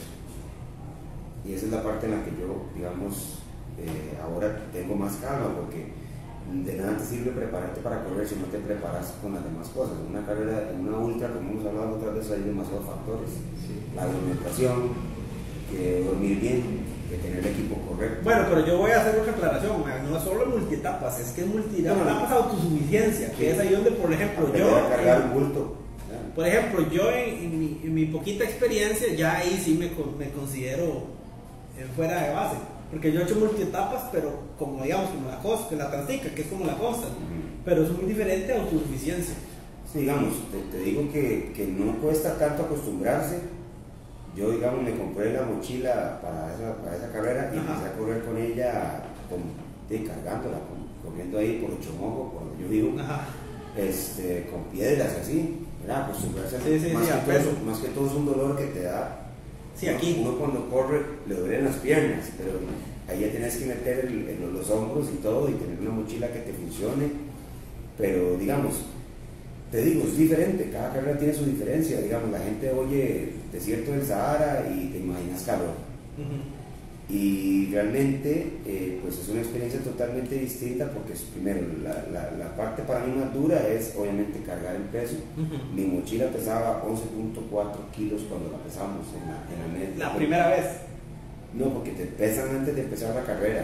Y esa es la parte en la que yo, digamos, eh, ahora tengo más calma, porque de nada te sirve prepararte para correr si no te preparas con las demás cosas. En una carrera, en una ultra, como hemos hablado otras veces, hay demasiados factores. Sí. La alimentación, que dormir bien, que tener el equipo correcto. Bueno, pero yo voy a hacer otra aclaración, no es solo multietapas, es que es multietapas, No, no. autosuficiencia, que Sí. es ahí donde, por ejemplo, Aprender yo, a cargar un bulto. ¿Ya? por ejemplo, yo en, en, mi, en mi poquita experiencia, ya ahí sí me, con- me considero eh, fuera de base, porque yo he hecho multietapas, pero como digamos, como la costa, la Transtica, que es como la costa, Ujú. pero es muy diferente a autosuficiencia. Sí, digamos, te, te digo que, que no cuesta tanto acostumbrarse. Yo, digamos, me compré la mochila para esa, para esa carrera y Ajá. empecé a correr con ella, con, sí, cargándola, con- corriendo ahí por Chomogo, por donde yo vivo, Ajá. este, con piedras así, ¿verdad? Acostumbrarse a Sí, sí, más, sí, que a todo, peso. es- más que todo es un dolor que te da. Sí, aquí. Uno cuando corre le duelen las piernas, pero ahí ya tienes que meter el- el- los hombros y todo y tener una mochila que te funcione. Pero digamos, te digo, es diferente, cada carrera tiene su diferencia. Digamos, la gente oye desierto del Sahara y te imaginas calor. Ujú. Y realmente, eh, pues es una experiencia totalmente distinta porque es, primero, la, la, la parte para mí más dura es obviamente cargar el peso. Ujú. Mi mochila pesaba once punto cuatro kilos cuando la pesamos en la, en la media. La primera vez. No, porque te pesan antes de empezar la carrera.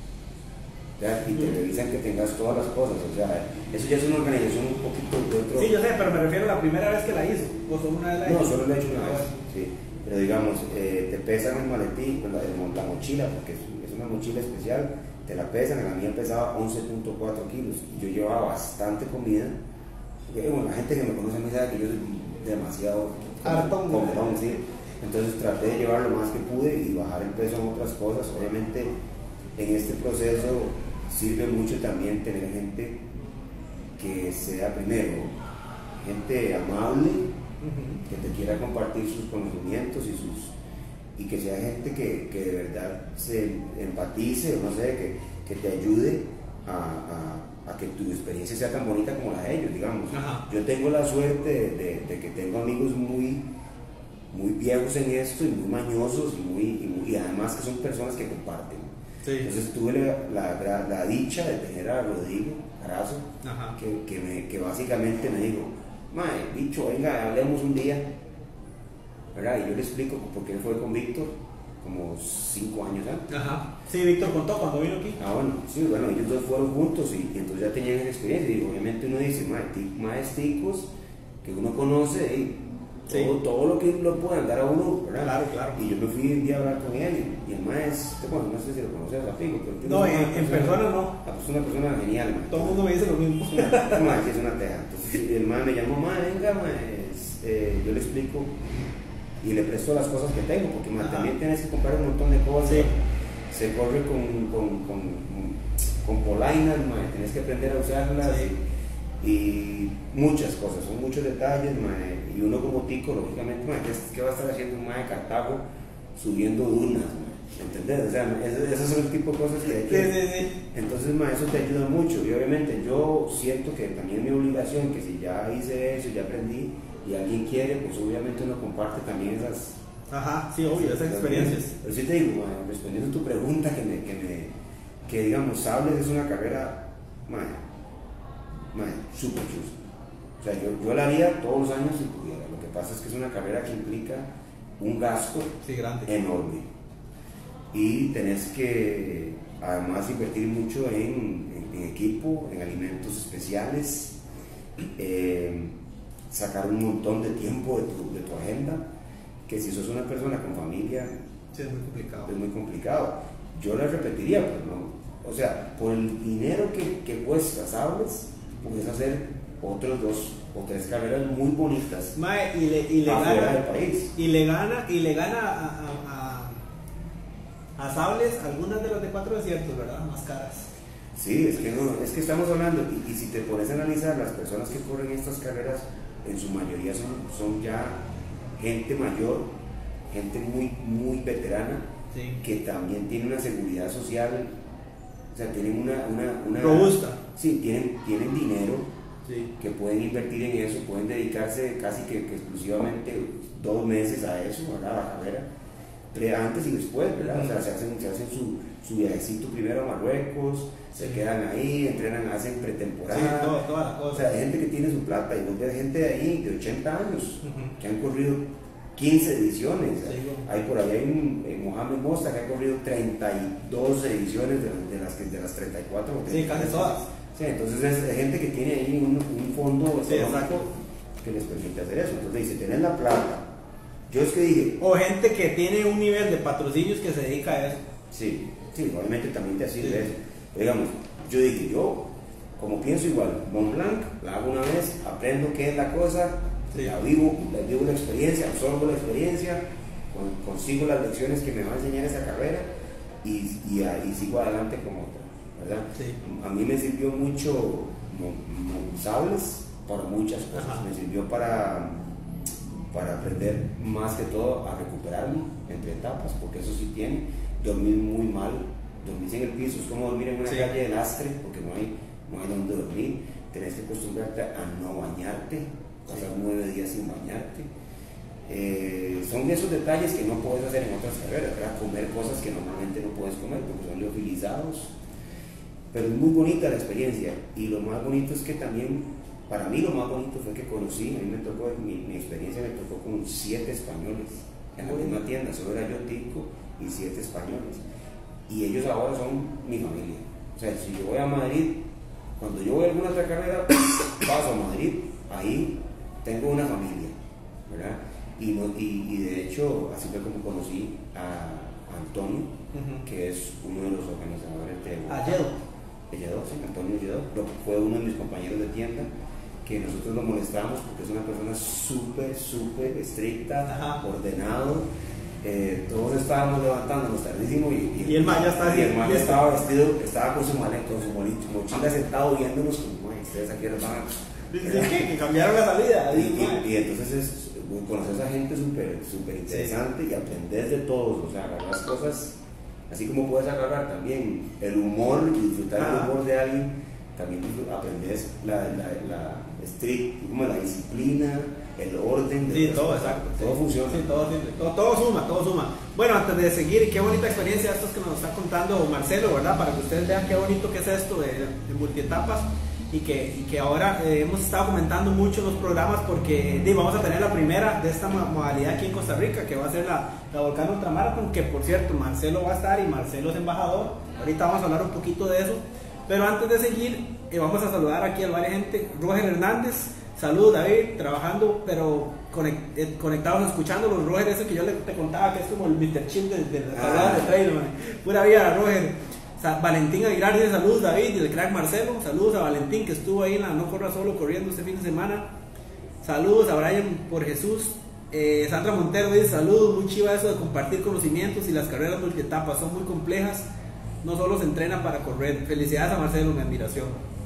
¿Ya? Y te Ujú. revisan que tengas todas las cosas. O sea, eso ya es una organización un poquito de otro. Sí, yo sé, pero me refiero a la primera vez que la hizo, o solo una vez la No, hizo. solo lo he hecho una Ah, vez. bueno. Sí. Pero digamos, eh, te pesan el maletín, la, el- la mochila, porque es, es una mochila especial, te la pesan, la mía pesaba once punto cuatro kilos y yo llevaba bastante comida. Porque, bueno, la gente que me conoce me sabe que yo soy demasiado Hartón. comelón, sí. Entonces traté de llevar lo más que pude y bajar el peso en otras cosas. Obviamente en este proceso sirve mucho también tener gente que sea primero, gente amable, Ujú. que te quiera compartir sus conocimientos y sus y que sea gente que, que de verdad se empatice o no sé, que, que te ayude a, a, a que tu experiencia sea tan bonita como la de ellos, digamos. Ajá. Yo tengo la suerte de, de, de que tengo amigos muy muy viejos en esto y muy mañosos y, muy, y, muy- y además que son personas que comparten. Sí. Entonces tuve la, la, la dicha de tener a Rodrigo Carazo, Ajá. que, que, me, que básicamente me dijo, mae, bicho, venga, hablemos un día, ¿verdad? Y yo le explico por qué fue con Víctor, como cinco años antes. Ajá. Sí, Víctor contó cuando vino aquí. Ah, bueno, sí, bueno, ellos dos fueron juntos y, y entonces ya tenían esa experiencia. Y obviamente uno dice, más ticos que uno conoce, y sí. todo, todo lo que lo puedan dar a uno, ¿verdad? Claro, claro. Y yo me fui un día a hablar con él y el maestro, bueno, no sé si lo conoces a Pico, pero no, en, en persona no. Ah, pues una persona genial, man. Todo el mundo me dice lo mismo. Es una, ma, es una teja. Entonces el man me llamó, ma, venga, ma, es, eh, yo le explico y le presto las cosas que tengo, porque ma, también tienes que comprar un montón de cosas. Sí. Se corre con, con, con, con polainas, ma, tienes que aprender a usarlas. Sí. Y, y muchas cosas, son muchos detalles, ma, y uno como tico, lógicamente, ma, ¿qué, ¿qué va a estar haciendo un ma de Cartago subiendo dunas, ma? ¿Entendés? O sea, esos son el tipo de cosas que hay que... Sí, sí, sí. Entonces, ma, eso te ayuda mucho. Y obviamente yo siento que también es mi obligación, que si ya hice eso, ya aprendí, y alguien quiere, pues obviamente uno comparte también esas... Ajá, sí, obvio, esas experiencias. Pero sí te digo, ma, respondiendo a tu pregunta, que, me, que, me, que digamos, Sables es una carrera, ma, ma, súper justa. O sea, yo, yo la haría todos los años si pudiera. Lo que pasa es que es una carrera que implica un gasto sí, grande. enorme. Y tenés que además invertir mucho en, en, en equipo, en alimentos especiales, eh, sacar un montón de tiempo de tu, de tu agenda, que si sos una persona con familia, sí, es muy complicado. Es muy complicado. Yo la repetiría, pues no. O sea, por el dinero que, que cuesta, ¿sabes? Puedes hacer otros dos o tres carreras muy bonitas. Mae, y le, y le afuera gana, del país. Y le gana, y le gana a, a, a, a Sables algunas de las de cuatro desiertos, ¿verdad? Más caras. Sí, es que, no, es que estamos hablando, y, y si te pones a analizar, las personas que corren estas carreras, en su mayoría son, son ya gente mayor, gente muy, muy veterana, sí. Que también tiene una seguridad social, o sea, tienen una... una, una robusta. Sí, tienen, tienen dinero, sí. Que pueden invertir en eso, pueden dedicarse casi que, que exclusivamente dos meses a eso, ¿verdad? A la carrera, antes y después, ¿verdad? O sea, se hacen, se hacen su, su viajecito primero a Marruecos, se sí. Quedan ahí, entrenan, hacen pretemporada. Sí, todo, toda la cosa. O sea, hay gente que tiene su plata y vos ves gente de ahí de ochenta años uh-huh. Que han corrido quince ediciones. Sí, bueno. Hay por ahí hay un eh, Mohamed Mosta que ha corrido treinta y dos ediciones de, de, las, de las treinta y cuatro. Sí, casi todas. Sí, entonces es gente que tiene ahí un, un fondo sí, que les permite hacer eso. Entonces dice, tenés la plata. Yo es que dije... O gente que tiene un nivel de patrocinios que se dedica a eso. Sí, sí, obviamente también te sirve sí. Eso. Pero digamos, yo dije, yo, como pienso igual, Mont Blanc, la hago una vez, aprendo qué es la cosa, sí. La vivo, la vivo la experiencia, absorbo la experiencia, con, consigo las lecciones que me va a enseñar esa carrera y, y, y sigo adelante con otra, ¿verdad? Sí. A mí me sirvió mucho Sables para muchas cosas. Ajá. Me sirvió para... para aprender más que todo a recuperarme entre etapas, porque eso sí tiene, dormir muy mal, dormir en el piso, es como dormir en una sí. Calle de lastre, porque no hay, no hay donde dormir, tenés que acostumbrarte a no bañarte, pasar sí. nueve días sin bañarte, eh, son esos detalles que no puedes hacer en otras carreras, ¿verdad? Comer cosas que normalmente no puedes comer, porque son liofilizados, pero es muy bonita la experiencia, y lo más bonito es que también para mí lo más bonito fue que conocí, a mí me tocó, mi, mi experiencia me tocó con siete españoles en la misma tienda, solo era yo tico y siete españoles. Y ellos ahora son mi familia. O sea, si yo voy a Madrid, cuando yo voy a alguna otra carrera, paso a Madrid, ahí tengo una familia, ¿verdad? Y, no, y, y de hecho, así fue como conocí a Antonio, uh-huh. Que es uno de los organizadores de... ¿A Yedo? Yedo, sí, Antonio Yedo, fue uno de mis compañeros de tienda, que nosotros lo molestamos porque es una persona súper, súper estricta, ajá. Ordenado, eh, todos estábamos levantándonos tardísimo y, y, y el man ya está y el man estaba vestido, estaba con su maleta, con su mochila sentado viéndonos como, ustedes aquí nos van a... ¿Qué? Que cambiaron la salida. Y, y, y entonces es, conoces a gente súper súper interesante sí. Y aprendes de todos, o sea, agarras cosas, así como puedes agarrar también el humor y disfrutar ah. el humor de alguien, también aprendes la, la, la strict, como la disciplina, el orden. De sí, todo, exacto. Todo sí. funciona. Sí, todo, todo, todo suma, todo suma. Bueno, antes de seguir, qué bonita experiencia estos que nos está contando Marcelo, ¿verdad? Para que ustedes vean qué bonito que es esto de, de multietapas. y que, y que ahora eh, hemos estado comentando mucho en los programas porque di, vamos a tener la primera de esta modalidad aquí en Costa Rica, que va a ser la, la Volcán Ultramarathon, que por cierto Marcelo va a estar y Marcelo es embajador. Ahorita vamos a hablar un poquito de eso, pero antes de seguir eh, vamos a saludar aquí a varias gente. Roger Hernández, saludos David, trabajando pero conect, eh, conectados, escuchando los Roger, ese que yo le, te contaba que es como el mister Chip de, de, de, ah. de trail, man. Pura vida Roger. Valentín Aguilar dice saludos David, y el crack Marcelo, saludos a Valentín que estuvo ahí en la No Corra Solo corriendo este fin de semana, saludos a Brian por Jesús. eh, Sandra Montero dice saludos, muy chiva eso de compartir conocimientos y las carreras multietapas son muy complejas, no solo se entrena para correr. Felicidades a Marcelo, mi admiración.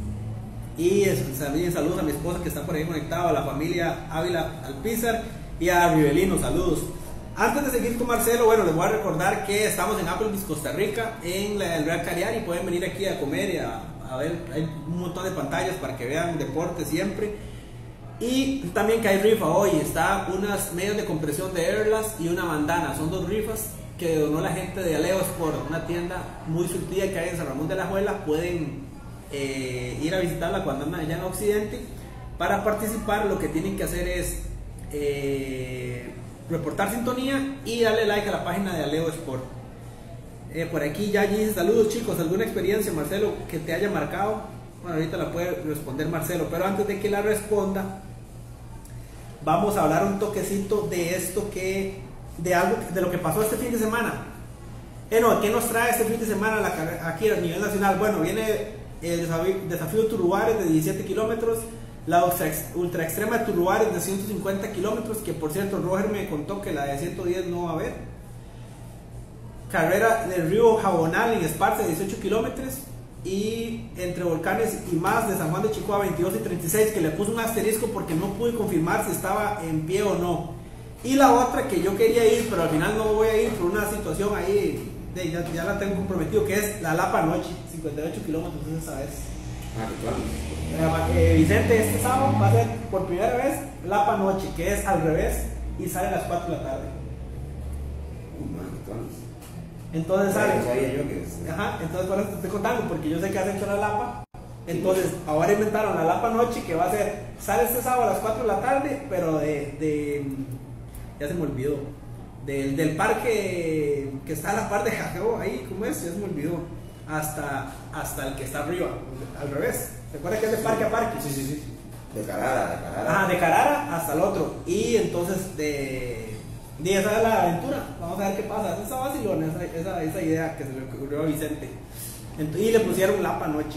Y saludos a mi esposa que está por ahí conectada, a la familia Ávila Alpizar y a Rivelino, saludos. Antes de seguir con Marcelo, bueno, les voy a recordar que estamos en Applebee's Costa Rica, en la, el Real Cariari, y pueden venir aquí a comer y a, a ver, hay un montón de pantallas para que vean deporte siempre. Y también que hay rifa hoy, está unas medias de compresión de Airlast y una bandana, son dos rifas que donó la gente de Aleo Sport, una tienda muy surtida que hay en San Ramón de la Juela. Pueden eh, ir a visitarla cuando andan allá en Occidente. Para participar lo que tienen que hacer es eh, reportar sintonía y darle like a la página de Aleo Sport. Eh, por aquí ya dice saludos chicos, ¿alguna experiencia Marcelo que te haya marcado? Bueno, ahorita la puede responder Marcelo, pero antes de que la responda vamos a hablar un toquecito de esto que de algo de lo que pasó este fin de semana. Eh, no, ¿qué nos trae este fin de semana la, aquí a nivel nacional? Bueno, viene el desafío, desafío Turubares de diecisiete kilómetros, la ultra, ultra extrema de Turubares de ciento cincuenta kilómetros, que por cierto Roger me contó que la de ciento diez no va a haber. Carrera del río Jabonal en Esparza de dieciocho kilómetros, y entre volcanes y más de San Juan de Chicoa veintidós y treinta y seis, que le puse un asterisco porque no pude confirmar si estaba en pie o no. Y la otra que yo quería ir pero al final no voy a ir por una situación ahí de, ya, ya la tengo comprometido, que es la Lapa Noche, cincuenta y ocho kilómetros esa vez. Ah, claro. eh, Vicente, este sábado va a ser por primera vez Lapa Noche, que es al revés y sale a las cuatro de la tarde. Entonces sale. Ajá, entonces por eso te estoy contando, porque yo sé que has hecho la Lapa. Entonces ahora inventaron la Lapa Noche, que va a ser, sale este sábado a las cuatro de la tarde, pero de, de ya se me olvidó, del, del parque que está a la par de Jajeo, ahí, ¿cómo es? Ya se me olvidó, hasta, hasta el que está arriba, al revés. ¿Se acuerda que es de parque a parque? Sí, sí, sí. De Carara, de Carara. Ajá, de Carara hasta el otro. Y entonces de, de esa es la aventura. Vamos a ver qué pasa. Esa vacilona, esa, esa, esa idea que se le ocurrió a Vicente. Entonces, y le pusieron Lapa Noche.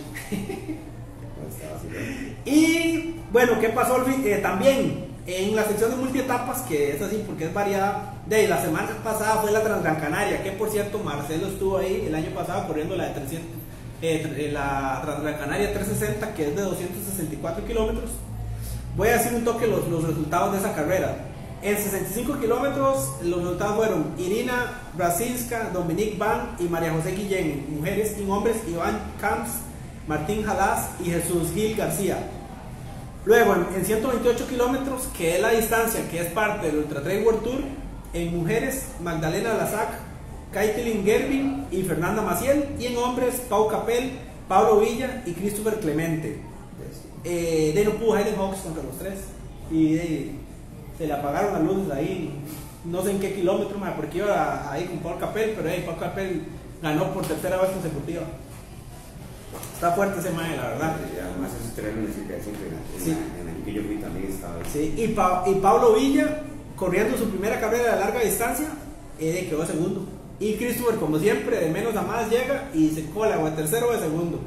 Y bueno, ¿qué pasó? Eh, también en la sección de multietapas, que es así porque es variada, de la semana pasada fue la Transgran Canaria, que por cierto Marcelo estuvo ahí el año pasado corriendo la de trescientos, eh, la Transgran Canaria trescientos sesenta, que es de doscientos sesenta y cuatro kilómetros. Voy a decir un toque los, los resultados de esa carrera. En sesenta y cinco kilómetros los resultados fueron Irina Brasinska, Dominique Van y María José Guillén. Mujeres y hombres, Iván Camps, Martín Jalás y Jesús Gil García. Luego en, en ciento veintiocho kilómetros, que es la distancia que es parte del Ultra Trail World Tour, en mujeres Magdalena Lazac, Kaitlyn Gervin y Fernanda Maciel, y en hombres Pau Capel, Pablo Villa y Christopher Clemente. Eh, de no pudo Hayden Hawks contra los tres y de, se le apagaron las luces ahí, no sé en qué kilómetro, porque iba ahí con Pau Capel, pero hey, Pau Capel ganó por tercera vez consecutiva. Está fuerte ese mae, la verdad. Y además esos tres no necesitan siempre. Sí. En el año que yo fui también estaba ahí. Sí, y, pa y Pablo Villa, corriendo su primera carrera de larga distancia, eh, quedó segundo. Y Christopher, como siempre, de menos a más llega y se cola, o el tercero o el segundo.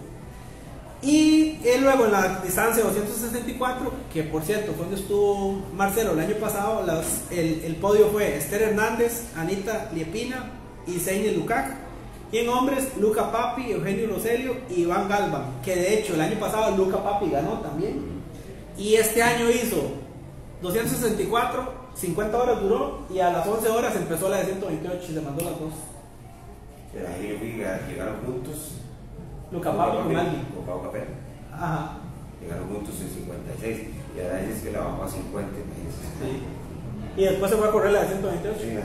Y él luego en la distancia doscientos sesenta y cuatro, que por cierto, cuando estuvo Marcelo el año pasado, las, el, el podio fue Esther Hernández, Anita Liepina y Seine Lukac. Y en hombres, Luca Papi, Eugenio Roselio y Iván Galvan, que de hecho el año pasado Luca Papi ganó también. Y este año hizo doscientos sesenta y cuatro, cincuenta horas duró, y a las once horas empezó la de ciento veintiocho y se mandó las dos. De ahí yo vi que llegaron juntos. Luca Papi con alguien. Con Pau Capel. Ajá. Llegaron juntos en cincuenta y seis, y ahora dices que la bajó a cincuenta. Sí. Y después se fue a correr la de ciento veintiocho. Sí,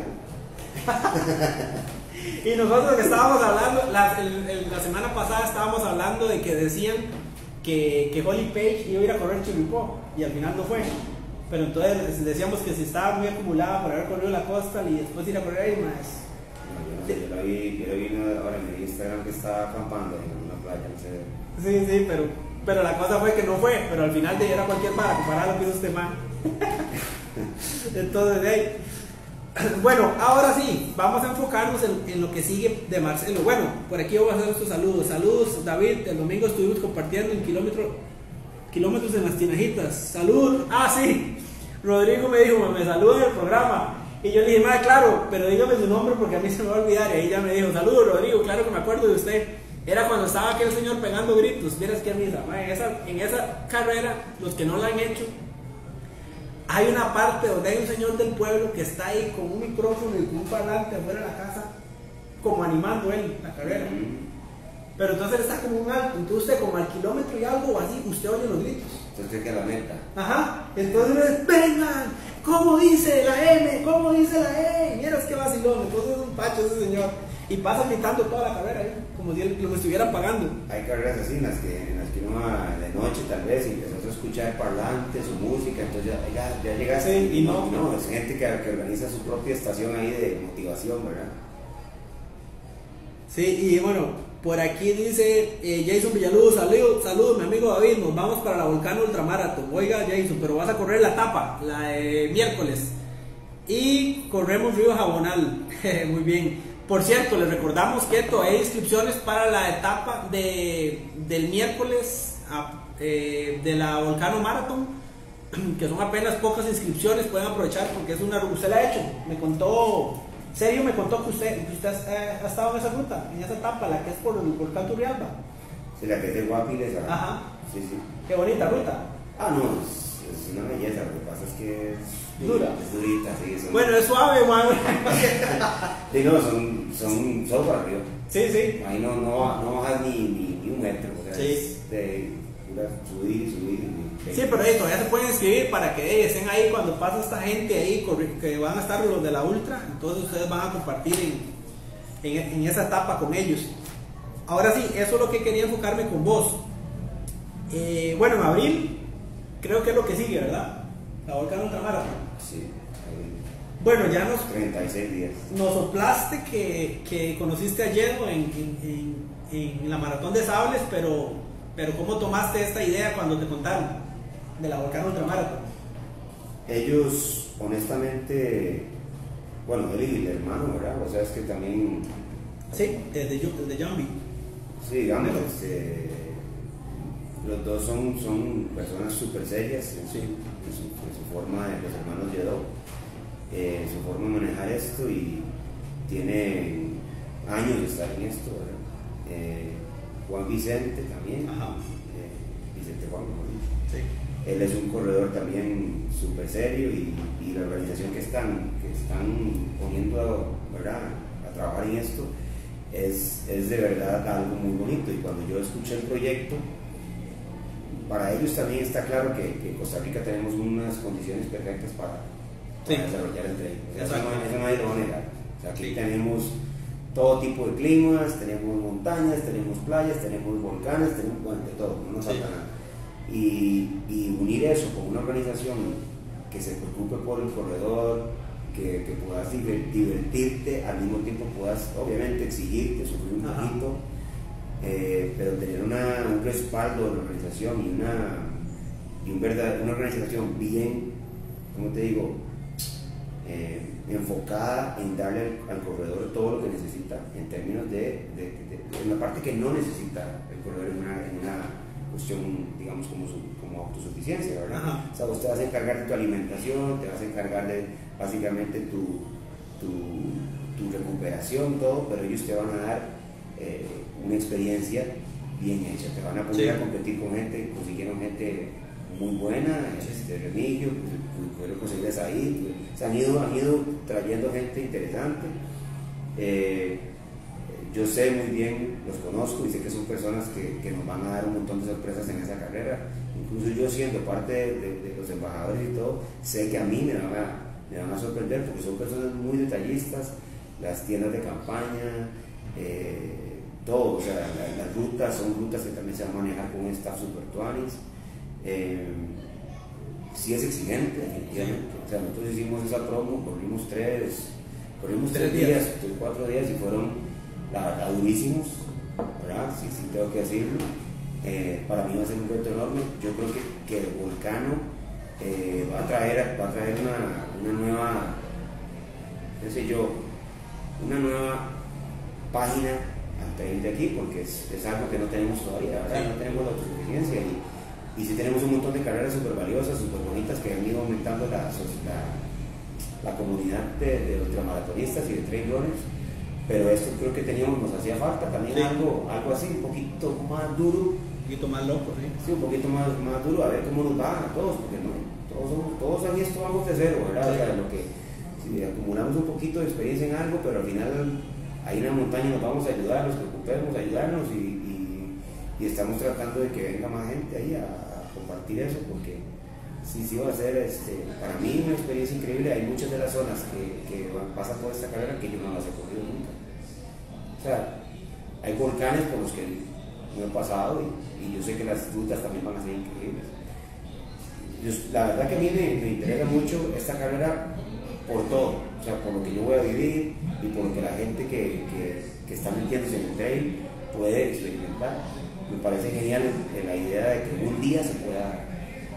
y nosotros que estábamos hablando, la, el, el, la semana pasada estábamos hablando de que decían que, que Holly Page iba a ir a correr Chirripó y al final no fue. Pero entonces decíamos que si estaba muy acumulada por haber corrido la costa y después ir a correr ahí más. No, yo no sé, yo la vi, yo la vi ahora en mi Instagram que estaba acampando en una playa, no sé. Sí, sí, pero, pero la cosa fue que no fue, pero al final de era cualquier para comparar lo que hizo este man. Entonces, hey. Bueno, ahora sí, vamos a enfocarnos en, en lo que sigue de Marcelo. Bueno, por aquí vamos a hacer estos saludos. Saludos, David, el domingo estuvimos compartiendo en kilómetro, kilómetros en las Tinajitas. Salud, ah sí, Rodrigo me dijo, me saluda en el programa. Y yo le dije, madre, claro, pero dígame su nombre porque a mí se me va a olvidar. Y ahí ya me dijo, saludos Rodrigo, claro que me acuerdo de usted. Era cuando estaba aquel señor pegando gritos. Vieras que misa, madre, en esa, en esa carrera, los que no la han hecho, hay una parte donde hay un señor del pueblo que está ahí con un micrófono y con un parlante afuera de la casa, como animando él la carrera. Mm. Pero entonces él está como un alto, entonces usted como al kilómetro y algo así, usted oye los gritos. Entonces que la meta. Ajá, entonces vengan, ¿cómo dice la M? ¿Cómo dice la E? Miras qué vacilón, entonces es un pacho ese señor. Y pasa gritando toda la carrera ahí, como si él lo estuviera pagando. Hay carreras así en las que, en las que uno va de noche tal vez y empezás a escuchar parlantes, su música, entonces ya, ya, ya llegaste. Sí, y no, no, no, es gente que, que organiza su propia estación ahí de motivación, ¿verdad? Sí, y bueno, por aquí dice eh, Jason Villaluz, saludos, saludos mi amigo David, nos vamos para la Volcán Ultramarathon. Oiga Jason, pero vas a correr la etapa, la de miércoles. Y corremos Río Jabonal, muy bien. Por cierto, les recordamos que todavía hay inscripciones para la etapa de, del miércoles a, eh, de la Volcano Marathon, que son apenas pocas inscripciones, pueden aprovechar porque es una ruta. Usted la ha hecho, me contó, serio me contó que usted, que usted ha, ha estado en esa ruta, en esa etapa, la que es por el volcán Turrialba. Sí, la que es de Guapiles. Ajá. Sí, sí. Qué bonita ruta. Ah, no, es, es una belleza, lo que pasa es que es dura. Es durita, sí. Son... Bueno, es suave, man. Sí, no, son, son, son para arriba. Sí, sí. Ahí no, no, no bajas ni, ni, ni un metro, o sea, sí. es de pura subir y subir. Y... Sí, pero ahí todavía se pueden inscribir para que eh, estén ahí cuando pasa esta gente ahí, que van a estar los de la Ultra, entonces ustedes van a compartir en, en, en esa etapa con ellos. Ahora sí, eso es lo que quería enfocarme con vos. Eh, bueno, en abril, creo que es lo que sigue, ¿verdad? La Volcán Ultramarathon. Sí. Bueno, ya nos... treinta y seis días. Nos soplaste que, que conociste a Yedmo en, en, en, en la Maratón de Sables, pero, pero ¿cómo tomaste esta idea cuando te contaron de la Volcán Ultramarathon? Ellos, honestamente, bueno, él y el hermano, ¿verdad? O sea, es que también... Sí, desde, desde Jambi. Sí, digamos, este, los dos son, son personas súper serias en su, en, su, en su forma, de los hermanos Yedo, eh, su forma de manejar esto, y tienen años de estar en esto, ¿verdad? Eh, Juan Vicente también, eh, Vicente Juan, como dicho. Sí. Él es un corredor también súper serio, y, y la organización que están, que están poniendo, ¿verdad?, a trabajar en esto es, es de verdad algo muy bonito. Y cuando yo escuché el proyecto, para ellos también está claro que, que en Costa Rica tenemos unas condiciones perfectas para, para sí. desarrollar el trail. O sea, eso, no, eso nadie lo va a negar. O sea, aquí sí. tenemos todo tipo de climas, tenemos montañas, tenemos playas, tenemos volcanes, tenemos, bueno, de todo, no nos falta sí. nada. Y, y unir eso con una organización que se preocupe por el corredor, que, que puedas divertirte, al mismo tiempo puedas obviamente exigirte, sufrir un Ajá. poquito, eh, pero tener una, un respaldo de la organización y una, y un verdad, una organización bien, como te digo, eh, enfocada en darle al, al corredor todo lo que necesita en términos de, de, de, de una parte que no necesita el corredor en una, en una cuestión, digamos, como, su, como autosuficiencia, ¿verdad? Ajá. O sea, vos te vas a encargar de tu alimentación, te vas a encargar de básicamente tu, tu, tu recuperación, todo, pero ellos te van a dar eh, una experiencia bien hecha, te van a poner sí. a competir con gente, consiguieron gente muy buena, sí. este Remigio, pudieron conseguirles ahí, pues, se han ido, han ido trayendo gente interesante. Eh, yo sé muy bien, los conozco y sé que son personas que, que nos van a dar un montón de sorpresas en esa carrera. Incluso yo, siendo parte de, de, de los embajadores y todo, sé que a mí me van a, me van a sorprender porque son personas muy detallistas, las tiendas de campaña, eh, todo, o sea, la, las rutas son rutas que también se van a manejar con un staff super tuanis. Eh, sí es exigente, definitivamente. O sea, nosotros hicimos esa promo, corrimos tres, corrimos tres, tres días, días, cuatro días y fueron, la verdad, durísimos, ¿verdad? Sí, sí, tengo que decirlo. Eh, para mí va a ser un reto enorme. Yo creo que, que el Volcano eh, va a traer, va a traer una, una nueva, qué sé yo, una nueva página al trail de aquí, porque es, es algo que no tenemos todavía, ¿verdad? Sí. No tenemos la autosuficiencia y, y sí tenemos un montón de carreras súper valiosas, súper bonitas que han ido aumentando la, la, la comunidad de, de ultramaratonistas y de trail runners, pero esto creo que teníamos, nos hacía falta también. Sí. algo, algo así, un poquito más duro, un poquito más loco, ¿sí? Sí, un poquito más, más duro, a ver cómo nos va a todos, porque no, todos, somos, todos aquí esto vamos de cero, ¿verdad? Sí. O sea, lo que, si acumulamos un poquito de experiencia en algo, pero al final ahí en la montaña nos vamos a ayudar, los que ocupemos, a ayudarnos y, y, y estamos tratando de que venga más gente ahí a, a compartir eso, porque sí, sí va a ser este, para mí una experiencia increíble. Hay muchas de las zonas que, que pasan por esta carrera que yo no las he corrido nunca. O sea, hay volcanes por los que no he pasado y, y yo sé que las rutas también van a ser increíbles. Yo, la verdad que a mí me, me interesa mucho esta carrera por todo, o sea, por lo que yo voy a vivir y por lo que la gente que, que, que está metiéndose en el trail puede experimentar. Me parece genial la idea de que un día se pueda,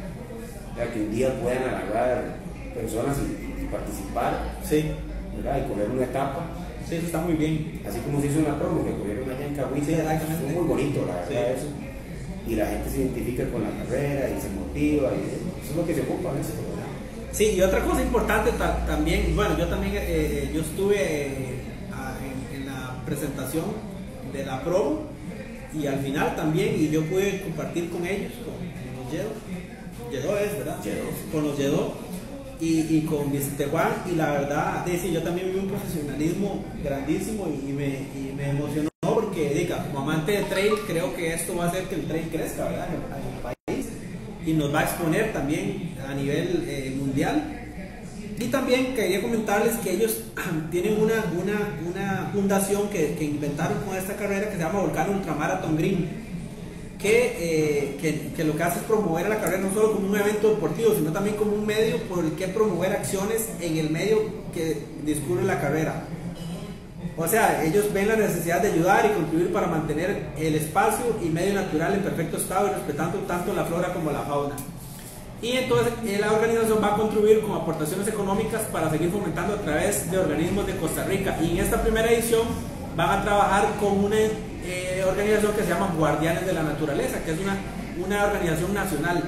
o sea, que un día puedan agarrar personas y, y participar, sí, ¿verdad? Y correr una etapa. Sí, eso está muy bien. Así como se hizo una promo que corrieron allá en Cahuita, sí, exactamente. Fue muy bonito, la verdad, sí. Eso. Y la gente se identifica con la carrera y se motiva, y eso es lo que se ocupa en eso, ¿verdad? Sí, y otra cosa importante ta también, bueno, yo también, eh, yo estuve eh, a, en, en la presentación de la promo y al final también, y yo pude compartir con ellos, con, con los Yedo, Yedo es, ¿verdad? Yedo. Con los Yedo y, y con Vicente Juan, y la verdad, sí, yo también vi un profesionalismo grandísimo y, y, me, y me emocionó porque, diga, como amante de trail, creo que esto va a hacer que el trail crezca, ¿verdad? En el, en el país, y nos va a exponer también a nivel eh, mundial. Y también quería comentarles que ellos tienen una, una, una fundación que, que inventaron con esta carrera que se llama Volcano Ultramarathon Green, que, eh, que, que lo que hace es promover a la carrera no solo como un evento deportivo, sino también como un medio por el que promover acciones en el medio que discurre la carrera. O sea, ellos ven la necesidad de ayudar y contribuir para mantener el espacio y medio natural en perfecto estado y respetando tanto la flora como la fauna. Y entonces eh, la organización va a contribuir con aportaciones económicas para seguir fomentando a través de organismos de Costa Rica. Y en esta primera edición van a trabajar con una eh, organización que se llama Guardianes de la Naturaleza, que es una, una organización nacional.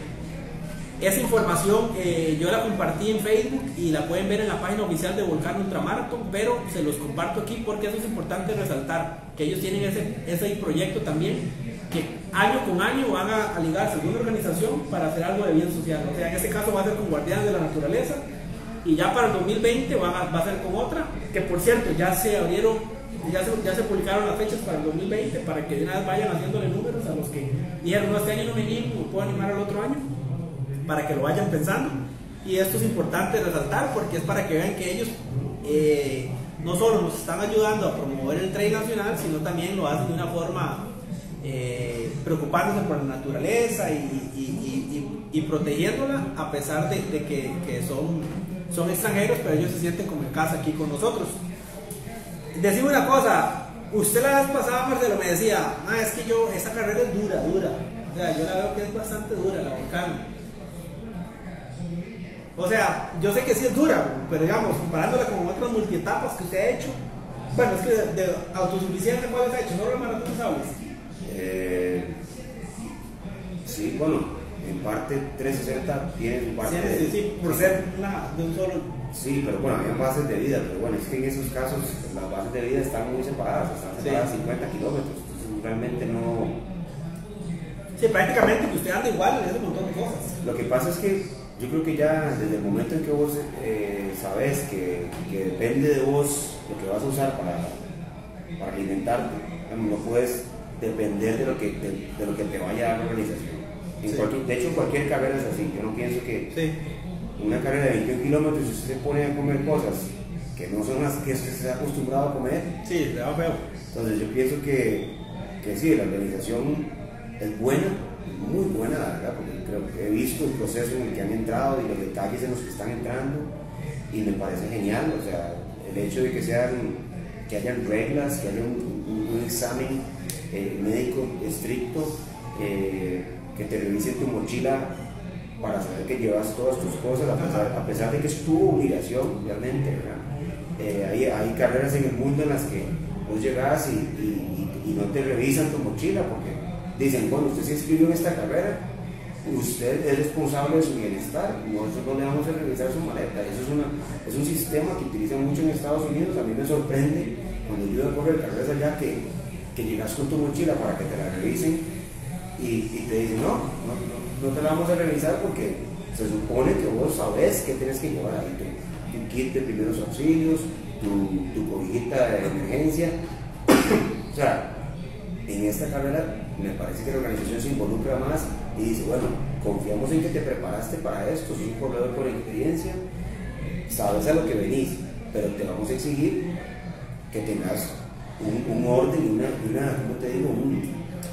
Esa información eh, yo la compartí en Facebook y la pueden ver en la página oficial de Volcano Ultramarathon, pero se los comparto aquí porque eso es importante resaltar, que ellos tienen ese, ese proyecto también, que año con año van a, a ligarse con una organización para hacer algo de bien social. O sea, en este caso va a ser con Guardianes de la Naturaleza y ya para el dos mil veinte van a, va a ser con otra, que por cierto ya se abrieron, ya se, ya se publicaron las fechas para el dos mil veinte, para que de una vez vayan haciéndole números a los que dijeron, no, este año no me animo, me puedo animar al otro año, para que lo vayan pensando. Y esto es importante resaltar porque es para que vean que ellos eh, no solo nos están ayudando a promover el trail nacional, sino también lo hacen de una forma eh, preocupándose por la naturaleza y, y, y, y, y protegiéndola, a pesar de, de que, que son, son extranjeros, pero ellos se sienten como en casa aquí con nosotros. Decime una cosa, usted la vez pasada, Marcelo, me decía, ah, es que yo, esta carrera es dura, dura, o sea, yo la veo que es bastante dura, la Volcano. O sea, yo sé que sí es dura, pero digamos, comparándola con otras multietapas que usted ha hecho, bueno, es que de, de autosuficiente, ¿cuáles ha hecho? ¿No los maratones sables? Eh, sí, bueno, en parte trescientos sesenta tiene su parte. Sí, sí, sí, por ser una, de un solo. Sí, pero bueno, había bases de vida, pero bueno, es que en esos casos las bases de vida están muy separadas, están separadas sí. cincuenta kilómetros, entonces realmente no. Sí, prácticamente que usted anda igual en ese montón de cosas. Lo que pasa es que yo creo que ya desde el momento en que vos eh, sabes que, que depende de vos lo que vas a usar para, para alimentarte, no puedes depender de lo que, de, de lo que te vaya a dar la organización. En sí. cualquier, de hecho, cualquier carrera es así. Yo no pienso que sí. una carrera de veintiún kilómetros, si usted se pone a comer cosas que no son las que se ha acostumbrado a comer. Sí, le va feo. Entonces yo pienso que, que sí, la organización es buena, muy buena, la verdad, porque creo que he visto el proceso en el que han entrado y los detalles en los que están entrando y me parece genial. O sea, el hecho de que sean, que hayan reglas, que haya un, un, un examen eh, médico estricto, eh, que te revisen tu mochila para saber que llevas todas tus cosas, a pesar, a pesar de que es tu obligación realmente, ¿verdad? Eh, hay, hay carreras en el mundo en las que vos llegas y, y, y, y no te revisan tu mochila porque dicen, bueno, usted se inscribió en esta carrera, usted es responsable de su bienestar, nosotros no le vamos a revisar su maleta. Eso es, una, es un sistema que utilizan mucho en Estados Unidos. A mí me sorprende cuando yo voy a correr carreras allá que, que llegas con tu mochila para que te la revisen y, y te dicen, no, no, no, no te la vamos a revisar porque se supone que vos sabés que tienes que llevar ahí tu, tu kit de primeros auxilios, tu, tu cobijita de emergencia. O sea, en esta carrera me parece que la organización se involucra más y dice, bueno, confiamos en que te preparaste para esto, sos un corredor con experiencia, sabes a lo que venís, pero te vamos a exigir que tengas un, un orden y una, una, ¿cómo te digo? Un,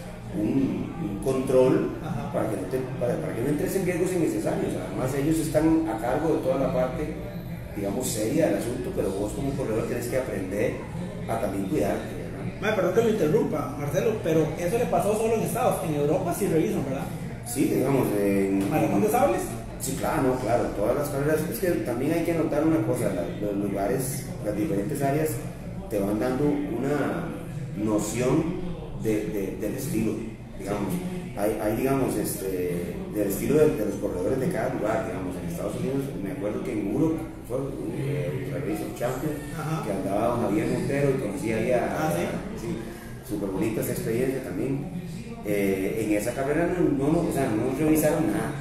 un, un control para que, no te, para, para que no entres en riesgos innecesarios. Además ellos están a cargo de toda la parte, digamos, seria del asunto, pero vos como corredor tienes que aprender a también cuidarte. Madre, perdón que lo interrumpa, Marcelo, pero eso le pasó solo en Estados, en Europa sí revisan, ¿verdad? Sí, digamos, en... ¿Maratón de sables? Sí, claro, no, claro, todas las carreras, es que también hay que notar una cosa, la, los lugares, las diferentes áreas te van dando una noción de, de, del estilo, digamos, hay, hay digamos, este, del estilo de, de los corredores de cada lugar, digamos, en Estados Unidos, me acuerdo que en Europe fue el Race of Champions, que andaba don Javier Montero y conocía ahí a, ah, ¿sí? sí, súper bonita esa experiencia también. Eh, en esa carrera no, no, no, o sea, no revisaron nada.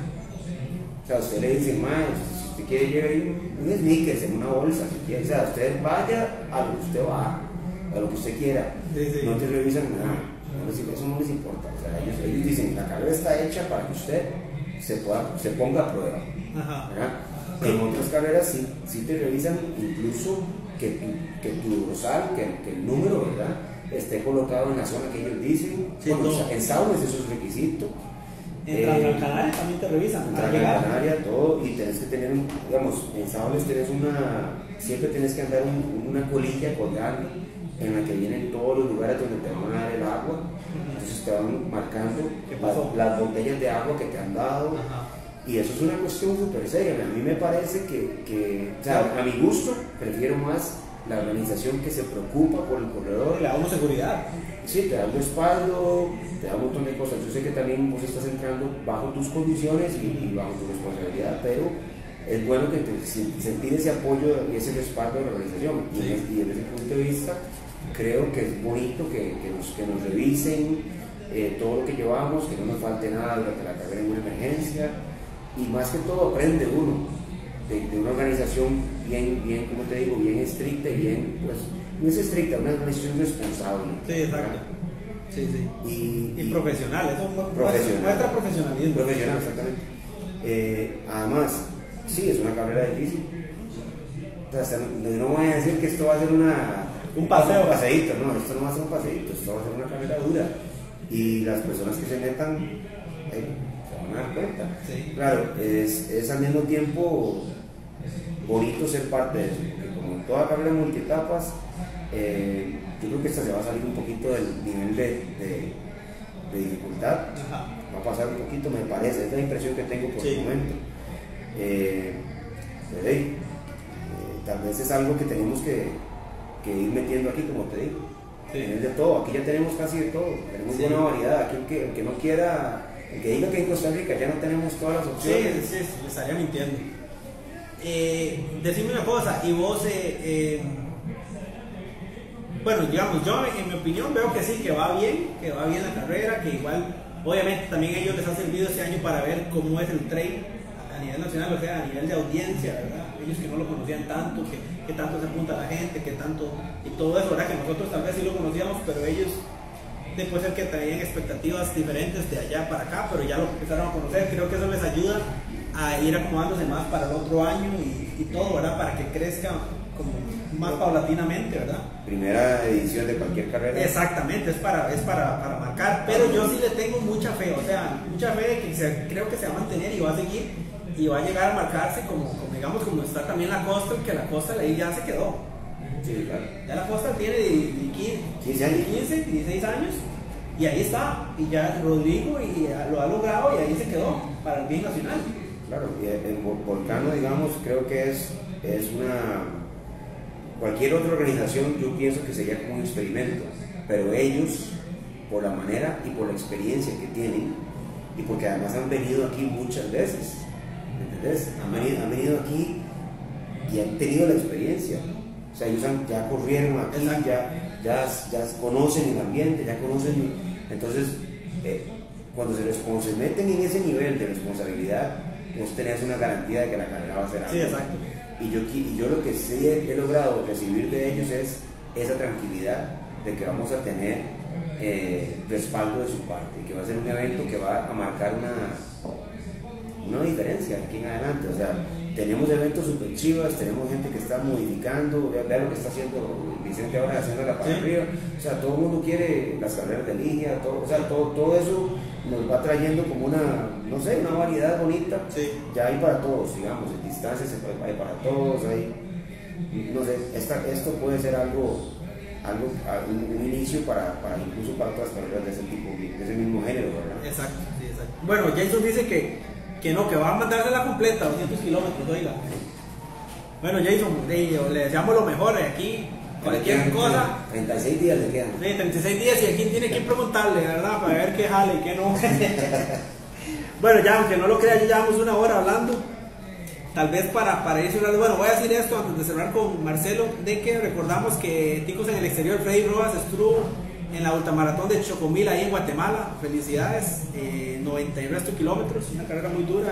O sea, usted le dice, ma, si usted quiere llevar un sneakers en una bolsa, si quiere, o sea, usted vaya a lo que usted va, a lo que usted quiera, sí, sí. No te revisan nada, no les, eso no les importa. O sea, ellos, ellos dicen, la carrera está hecha para que usted se, pueda, se ponga a prueba. Ajá. En otras carreras sí, sí te revisan incluso que tu, que tu dorsal, que, que el número, ¿verdad?, esté colocado en la zona que ellos dicen. Sí, bueno, no. En Saules eso es requisito. En eh, Gran Canaria también te revisan. En Gran Canaria todo, y tenés que tener, un, digamos, en Saules tenés una, siempre tienes que andar un, una colilla colgando en la que vienen todos los lugares donde te van a dar el agua. Entonces te van marcando las, las botellas de agua que te han dado. Ajá. Y eso es una cuestión súper seria. A mí me parece que, que o sea, a mi gusto, prefiero más la organización que se preocupa por el corredor. Y le da una seguridad. Sí, te da un respaldo, te da un montón de cosas. Yo sé que también vos estás entrando bajo tus condiciones y, y bajo tu responsabilidad, pero es bueno que te, sentir ese apoyo y ese respaldo de la organización. Sí. Y, y desde ese punto de vista, creo que es bonito que, que, nos, que nos revisen eh, todo lo que llevamos, que no nos falte nada durante la carrera en una emergencia. Y más que todo aprende uno de, de una organización bien, bien, como te digo, bien estricta y bien, pues, no es estricta, una organización responsable. Sí, exacto. Sí, sí. Y, y, y profesional, eso profesional. muestra profesionalismo. Profesional, exactamente. Eh, además, sí, es una carrera difícil. O sea, no voy a decir que esto va a ser una, un paseo. Un paseíto, no, esto no va a ser un paseíto, esto va a ser una carrera dura. Y las personas que se metan, eh, dar cuenta. Sí. Claro, es, es al mismo tiempo bonito ser parte de eso, porque como en toda carrera multietapas, eh, yo creo que esta se va a salir un poquito del nivel de, de, de dificultad. Ajá. Va a pasar un poquito, me parece, es la impresión que tengo por sí. el momento. Eh, pero, eh, tal vez es algo que tenemos que, que ir metiendo aquí, como te digo. Sí. Es de todo, aquí ya tenemos casi de todo, tenemos sí. buena variedad. Aquí el que, el que no quiera, el que diga que en Costa Rica ya no tenemos todas las opciones. Sí, sí, le estaría mintiendo. Eh, decime una cosa, y vos, eh, eh, bueno, digamos, yo en mi opinión veo que sí, que va bien, que va bien la carrera, que igual, obviamente también a ellos les ha servido este año para ver cómo es el trail a nivel nacional, o sea, a nivel de audiencia, ¿verdad? Ellos que no lo conocían tanto, que, que tanto se apunta a la gente, que tanto, y todo eso, ¿verdad? Que nosotros tal vez sí lo conocíamos, pero ellos, puede ser que traían expectativas diferentes de allá para acá, pero ya lo empezaron a conocer. Creo que eso les ayuda a ir acomodándose más para el otro año y, y todo, ¿verdad? Para que crezca como más paulatinamente, ¿verdad? Primera edición de cualquier carrera. Exactamente, es para, es para, para marcar, pero yo sí le tengo mucha fe, o sea, mucha fe de que se, creo que se va a mantener y va a seguir y va a llegar a marcarse como, como digamos, como está también la Costa, que la Costa ahí ya se quedó. Sí, claro. Ya la Costa tiene de, de quince años. quince, dieciséis años y ahí está, y ya Rodrigo y lo ha logrado y ahí se quedó para el bien nacional. Claro, y en Volcano, digamos, creo que es, es una... Cualquier otra organización yo pienso que sería como un experimento, pero ellos, por la manera y por la experiencia que tienen, y porque además han venido aquí muchas veces, ¿entendés? Han venido, han venido aquí y han tenido la experiencia. O sea, ellos han, ya corrieron aquí, ya, ya, ya conocen el ambiente, ya conocen... Entonces, eh, cuando, se les, cuando se meten en ese nivel de responsabilidad, vos tenés una garantía de que la carrera va a ser algo. Sí, exacto. Y yo, y yo lo que sí he, he logrado recibir de ellos es esa tranquilidad de que vamos a tener eh, respaldo de su parte, que va a ser un evento que va a marcar una, una diferencia aquí en adelante. O sea, tenemos eventos super chivas, tenemos gente que está modificando, vea lo que está haciendo Vicente ahora, haciéndola para sí. arriba. O sea, todo el mundo quiere las carreras de línea, todo, o sea, todo, todo eso nos va trayendo como una, no sé, una variedad bonita. Sí. Ya hay para todos, digamos, en distancias hay para todos, hay, no sé, esta, esto puede ser algo, algo un, un inicio para, para incluso para otras carreras de ese tipo, de ese mismo género, ¿verdad? Exacto, sí, exacto. Bueno, Jason dice que, que no, que va a mandarse la completa, doscientos kilómetros, oiga. Bueno, Jason, le deseamos lo mejor aquí. Cualquier cosa. treinta y seis días le quedan. Sí, treinta y seis días y aquí tiene que preguntarle, ¿verdad? Para ver qué jale y qué no. Bueno, ya, aunque no lo crea, ya llevamos una hora hablando. Tal vez para, para ir cerrando, bueno, voy a decir esto antes de cerrar con Marcelo, de que recordamos que Ticos en el Exterior, Freddy Rojas estuvo en la ultramaratón de Chocomil ahí en Guatemala. Felicidades, eh, noventa y resto kilómetros, una carrera muy dura.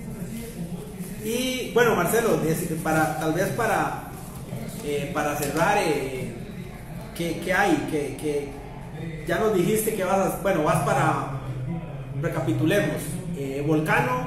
Y bueno, Marcelo, para, tal vez para... Eh, para cerrar, eh, ¿qué, ¿qué hay? ¿Qué, qué, ya nos dijiste que vas a, bueno, vas para, recapitulemos, eh, Volcano,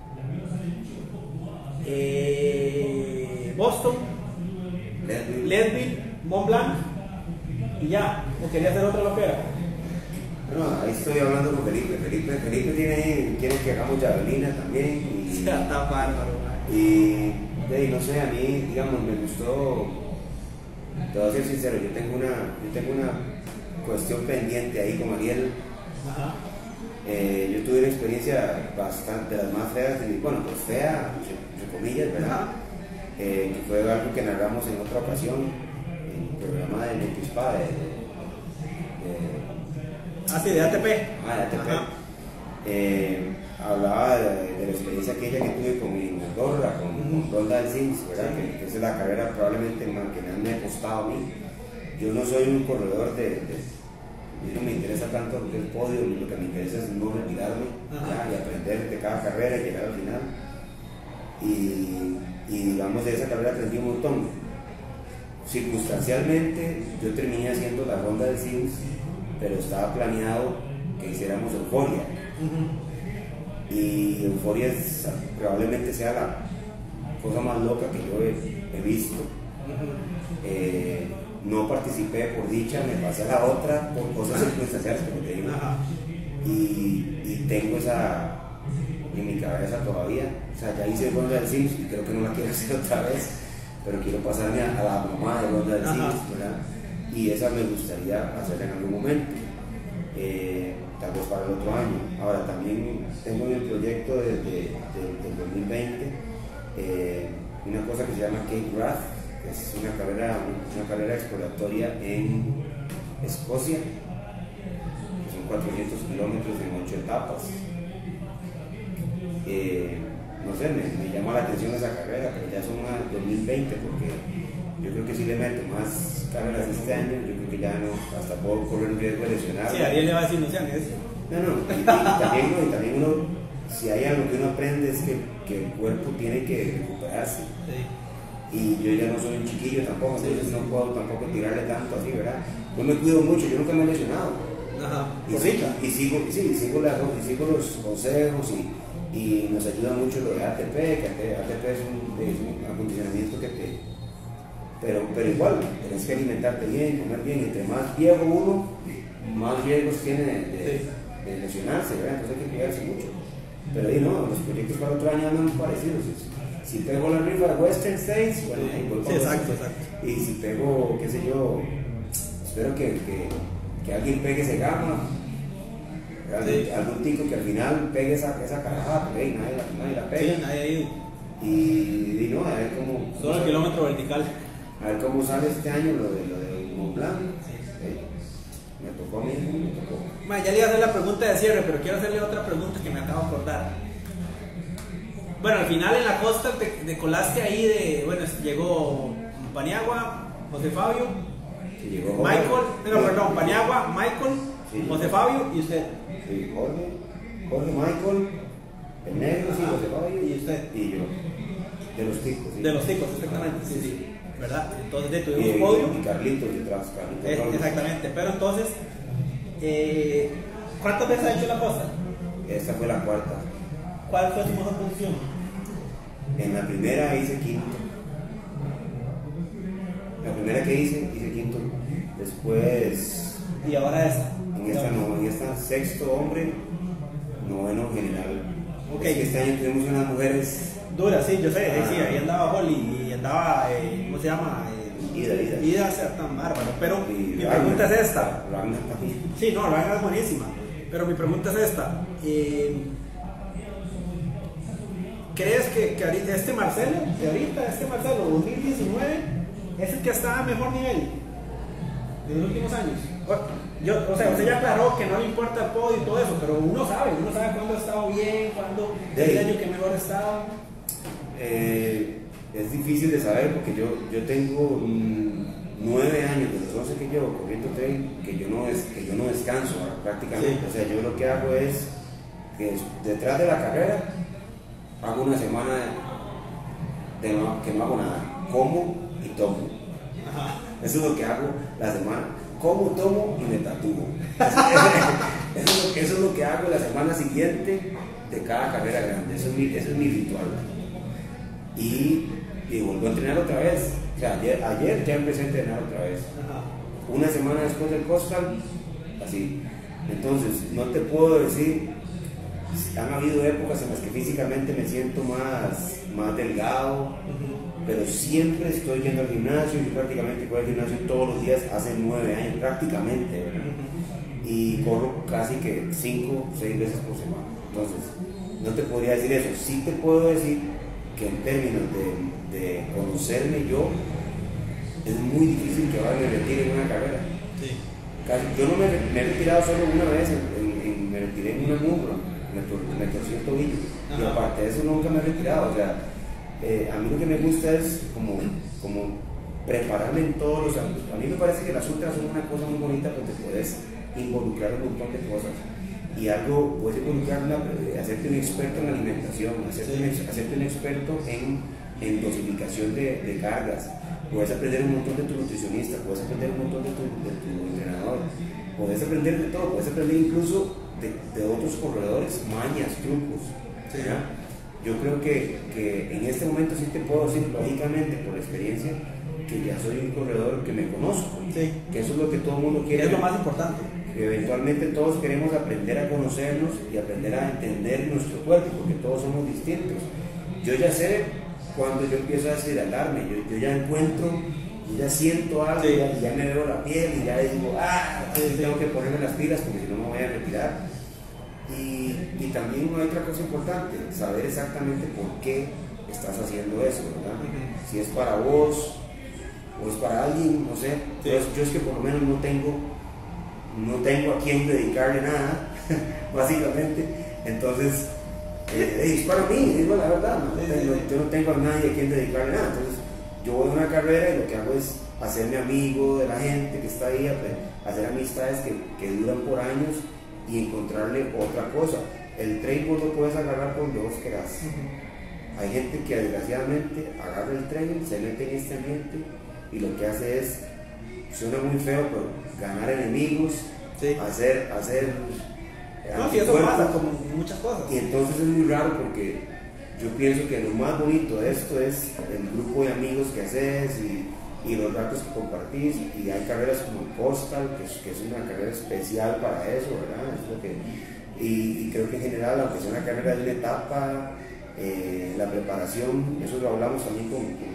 eh, Boston, Leadville, Leadville, Mont Blanc y ya, ¿o quería hacer otra loquera? No, ahí estoy hablando con Felipe. Felipe, Felipe tiene, quiere que hagamos javelina también. Y, ya está bárbaro. Y, y no sé, a mí, digamos, me gustó, te voy a ser sincero, yo tengo una, yo tengo una cuestión pendiente ahí con Ariel. Ajá. Eh, yo tuve una experiencia bastante, de las más feas de mi, bueno, pues fea, entre comillas, ¿verdad? Eh, que fue algo que narramos en otra ocasión, en el programa de Nepispa, de, de, de, Ah, sí, de A T P. Ah, de A T P. Eh, hablaba de, de la experiencia aquella que tuve con mi Andorra, con, uh-huh. con Ronda del Sims, ¿verdad? Sí. Que, que esa es la carrera probablemente más que me ha costado a mí. Yo no soy un corredor de, de a mí no me interesa tanto el podio, lo que me interesa es no olvidarme y aprender de cada carrera y llegar al final. Y, y digamos, de esa carrera aprendí un montón. Circunstancialmente, yo terminé haciendo la Ronda del Sims, pero estaba planeado que hiciéramos Euforia. Uh-huh. Y Euforia es, probablemente sea la cosa más loca que yo he, he visto. Uh-huh. eh, no participé por dicha, me pasé a la otra por cosas circunstanciales, como te digo. Uh-huh. y, y tengo esa en mi cabeza todavía. O sea, ya hice Ronda del Sims y creo que no la quiero hacer otra vez, pero quiero pasarme a, a la mamá de Ronda del uh-huh. Sims, ¿verdad? Y esa me gustaría hacer en algún momento. Eh, tal vez para el otro año. Ahora también tengo en el proyecto desde de, de, del dos mil veinte eh, una cosa que se llama Cape Wrath, que es una carrera, una carrera exploratoria en Escocia, que son cuatrocientos kilómetros en ocho etapas. Eh, no sé, me, me llama la atención esa carrera, pero ya son a dos mil veinte, porque yo creo que si le meto más carreras este año, yo creo que ya no, hasta puedo correr un riesgo de lesionarme. Sí, Ariel le va a decir, no sean eso. No, no, y, y, también, no, y también uno, si hay algo que uno aprende es que, que el cuerpo tiene que recuperarse. Sí. Y yo ya no soy un chiquillo tampoco, entonces sí. no puedo tampoco tirarle tanto así, ¿verdad? Yo me cuido mucho, yo nunca me he lesionado. Ajá. Y, sí, y, sigo, sí, sigo, la, y sigo los consejos y, y nos ayuda mucho lo de A T P, que A T P es un, es un acondicionamiento que te pero, pero igual, tenés que alimentarte bien, comer bien, entre más viejo uno, más riesgos tiene de, de, de lesionarse, ¿verdad? Entonces hay que cuidarse mucho. Pero ahí no, los proyectos para otro año andan parecidos. Si pego la rifa de Western States, bueno, ahí voy Sí, exacto, exacto. Y si pego, qué sé yo, espero que, que, que alguien pegue ese gama, algún, Sí. algún tico que al final pegue esa, esa carajada, porque ahí nadie, la- nadie la pega. Sí, nadie ha ido. Y, y no, a ver cómo. Solo el kilómetro vertical. A ver cómo sale este año lo de lo de Mont Blanc. Eh, me tocó a mí, me tocó. Ma, ya le iba a hacer la pregunta de cierre, pero quiero hacerle otra pregunta que me acabo de acordar. Bueno, al final en la costa te, te colaste ahí de. Bueno, llegó Paniagua, José Fabio, Sí, llegó Jorge. Michael, no, Sí. perdón, Paniagua, Michael, Sí. José Fabio y usted. Sí, Jorge, Jorge, Michael, el negro, sí, Ajá. José Fabio Y usted. y yo. De los ticos, sí. De los ticos, exactamente, sí, sí. ¿Verdad? Entonces de Y, tuvimos y, podio. y Carlitos detrás, Carlitos. Eh, Ramos. exactamente, pero entonces, eh, ¿cuántas veces ha hecho la costa? Esta fue la cuarta. ¿Cuál fue su mejor posición? En la primera hice quinto. La primera que hice, hice quinto. Después, Y ahora esa. en esta no, en esta sexto hombre, noveno general. Ok. Es que este año tuvimos unas mujeres. Dura, sí, yo sé, Ah. sí, ahí andaba Holly y andaba, eh, ¿cómo se llama? Eh, Ida, ida. Ida, o sea, tan bárbaro. Pero Y mi Ragnar. pregunta es esta. Ragnar también. Sí, no, la es buenísima. Pero mi pregunta es esta. Eh, ¿Crees que, que ahorita este Marcelo, que ahorita este Marcelo dos mil diecinueve es el que está a mejor nivel de los últimos años? O- Yo, o sea, usted ya aclaró que no le importa el podio y todo eso, pero uno sabe, uno sabe cuándo ha estado bien, cuándo es el Sí. año que mejor ha estado. Eh, es difícil de saber porque yo, yo tengo mm, nueve años de los once que llevo corriendo trail que yo no, des, que yo no descanso prácticamente. Sí. O sea, yo lo que hago es que es- detrás de la carrera hago una semana de no- que no hago nada, como y tomo. Ajá. Eso es lo que hago la semana. Como, tomo y me tatúo. Eso es lo que, eso es lo que hago la semana siguiente de cada carrera grande. Eso es mi, eso es mi ritual. Y, y vuelvo a entrenar otra vez. O sea, ayer, ayer ya empecé a entrenar otra vez. Ajá. Una semana después del Coastal, así. Entonces, no te puedo decir, han habido épocas en las que físicamente me siento más, más delgado, pero siempre estoy yendo al gimnasio. Yo prácticamente voy al gimnasio todos los días hace nueve años, prácticamente, ¿verdad? Y corro casi que cinco o seis veces por semana. Entonces, no te podría decir eso. Sí te puedo decir que en términos de, de conocerme yo, es muy difícil que ahora me retire en una carrera. Sí. Casi- yo no me, me he retirado solo una vez, en, en- en- me retiré en una nubla, me, tor- me torcí el tobillo. Y Ajá. aparte de eso nunca me he retirado. O sea, eh, a mí lo que me gusta es como, como prepararme en todos los ámbitos. A mí me parece que las ultras son una cosa muy bonita porque te puedes involucrar en un montón de cosas. Y algo, puedes involucrar, una, eh, hacerte un experto en alimentación, hacerte, Sí. un, ex- hacerte un experto en, en dosificación de, de cargas. Puedes aprender un montón de tu nutricionista, puedes aprender un montón de tu, de tu entrenador, puedes aprender de todo, puedes aprender incluso de, de otros corredores, mañas, trucos. Sí. ¿verdad? Yo creo que, que en este momento sí te puedo decir, lógicamente, por experiencia, que ya soy un corredor que me conozco, Sí. que eso es lo que todo el mundo quiere. Es lo más importante. Que eventualmente todos queremos aprender a conocernos y aprender a entender nuestro cuerpo, porque todos somos distintos. Yo ya sé cuando yo empiezo a deshidratarme, yo, yo ya encuentro, yo ya siento algo, Sí. ya, ya me veo la piel y ya digo, ah, Sí, sí. tengo que ponerme las pilas porque si no me voy a retirar. Y, y también hay otra cosa importante, saber exactamente por qué estás haciendo eso, ¿verdad? Ujú. Si es para vos o es para alguien, no sé. Sí. Entonces, yo es que por lo menos no tengo, no tengo a quien dedicarle nada, básicamente. Entonces, eh, es para mí, digo la verdad, ¿no? Sí, sí, Tengo- sí. yo no tengo a nadie a quien dedicarle nada. Entonces, yo voy a una carrera y lo que hago es hacerme amigo de la gente que está ahí, ap- hacer amistades que, que duran por años y encontrarle otra cosa. El trail vos lo puedes agarrar por donde vos querás. Hay gente que desgraciadamente agarra el trail, se mete en este ambiente y lo que hace es, suena muy feo, pero ganar enemigos, Sí. hacer, hacer No, si eso anticuerpos. pasa como muchas cosas. Y entonces es muy raro porque yo pienso que lo más bonito de esto es el grupo de amigos que haces y, y los ratos que compartís, y hay carreras como el Coastal, que es, que es una carrera especial para eso, ¿verdad? Es lo que, y, y creo que en general, aunque sea una carrera de una etapa, eh, la preparación, eso lo hablamos también con, con,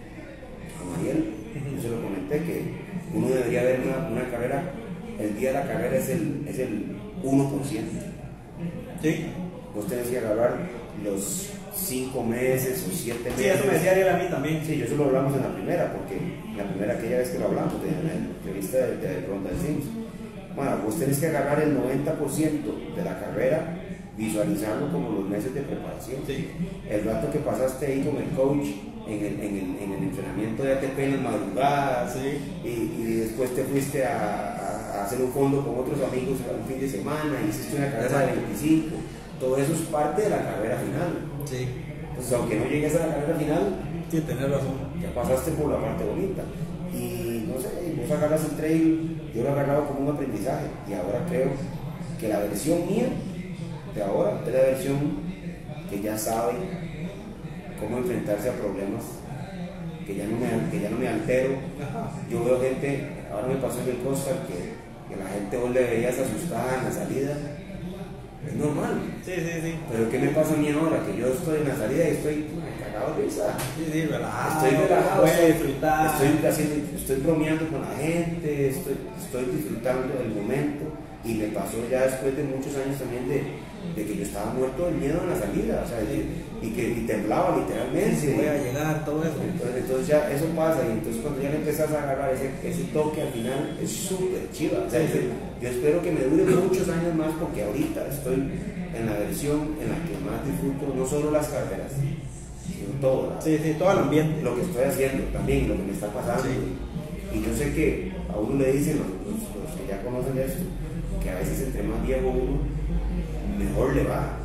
con Ariel, yo se lo comenté, que uno debería ver una, una carrera, el día de la carrera es el, es el uno por ciento. Sí. Vos tenés que agarrar los cinco meses o siete meses. Sí, eso me decía Ariel a mí también. Sí, yo eso lo hablamos en la primera, porque en la primera aquella vez que lo hablamos, en la entrevista de, de Ronda de Sims. Bueno, vos tenés que agarrar el noventa por ciento de la carrera, visualizarlo como los meses de preparación. Sí. El rato que pasaste ahí con el coach en el, en el, en el entrenamiento de A T P en las madrugadas, sí. y, y después te fuiste a, a hacer un fondo con otros amigos un fin de semana, hiciste una carrera de veinticinco. Todo eso es parte de la carrera final. Sí. Entonces, aunque no llegues a la carrera final, sí, tenés razón. Ya pasaste por la parte bonita. Y no sé, vos agarras el trail, yo lo he agarrado como un aprendizaje. Y ahora creo que la versión mía de ahora es la versión que ya sabe cómo enfrentarse a problemas, que ya no me, que ya no me altero. Ajá. Yo veo gente, ahora me pasó en el Coastal, que, que la gente vos le veías asustada en la salida. Es normal. Sí, sí, sí. Pero ¿qué me pasa a mí ahora? Que yo estoy en la salida y estoy cagado de risa. Sí, sí, relajado. Estoy relajado. Voy a Estoy, disfrutar. estoy, haciendo, estoy bromeando con la gente, estoy, estoy disfrutando del momento. Y me pasó ya después de muchos años también de, de que yo estaba muerto de miedo en la salida. O sea, y, y que y temblaba literalmente. Sí, sí, voy a llegar, todo eso. Entonces, entonces ya eso pasa. Y entonces cuando ya le empezás a agarrar ese, ese toque al final, es súper chiva. O sea, ese, yo espero que me dure muchos años más, porque ahorita estoy en la versión en la que más disfruto no solo las carreras, sino todo, ¿verdad? Sí, sí, todo el ambiente. Lo que estoy haciendo también, lo que me está pasando. Sí. Y yo sé que a uno le dicen, los, los, los que ya conocen esto, que a veces entre más viejo uno, mejor le va.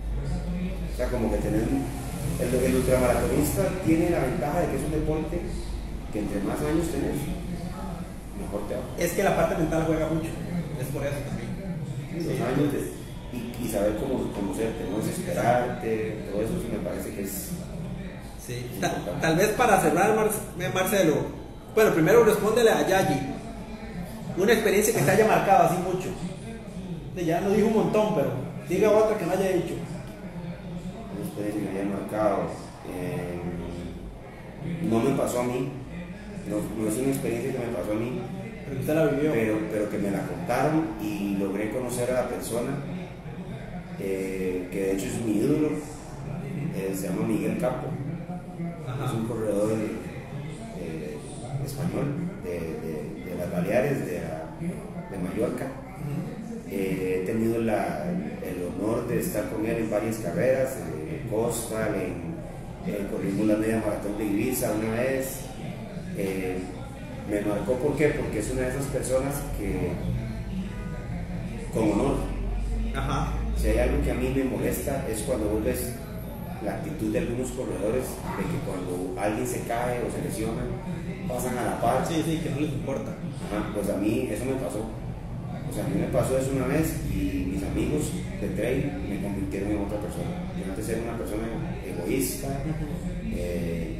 O sea, como que tener el, el ultramaratonista tiene la ventaja de que es un deporte que entre más años tenés, mejor te va. Es que la parte mental juega mucho, es por eso también. Los Sí. años de, y, y saber cómo conocerte, no desesperarte, todo eso sí me parece que es. Sí. Ta- tal vez para cerrar, Mar- Marcelo, bueno, primero respóndele a Yayi. Una experiencia que te haya marcado así mucho. Ya nos dijo un montón, pero diga otra que no haya dicho. Una experiencia que me haya marcado. Eh, no me pasó a mí, no, no es una experiencia que me pasó a mí, Pero usted la vivió. pero, pero que me la contaron y logré conocer a la persona, eh, que de hecho es mi ídolo, eh, se llama Miguel Capo. Ajá. Es un corredor eh, español de, de, de las Baleares, de, de Mallorca. Eh, he tenido la, el honor de estar con él en varias carreras, en Coastal, en, en corrimos la media maratón de Ibiza una vez. Eh, me marcó, ¿por qué? Porque es una de esas personas que, con honor, Ajá. si hay algo que a mí me molesta es cuando vos ves la actitud de algunos corredores, de que cuando alguien se cae o se lesiona, pasan a la par. Sí, sí, que no les importa. Ajá, pues a mí eso me pasó. O sea, a mí me pasó eso una vez y mis amigos de trail me convirtieron en otra persona. Yo antes era una persona egoísta, eh,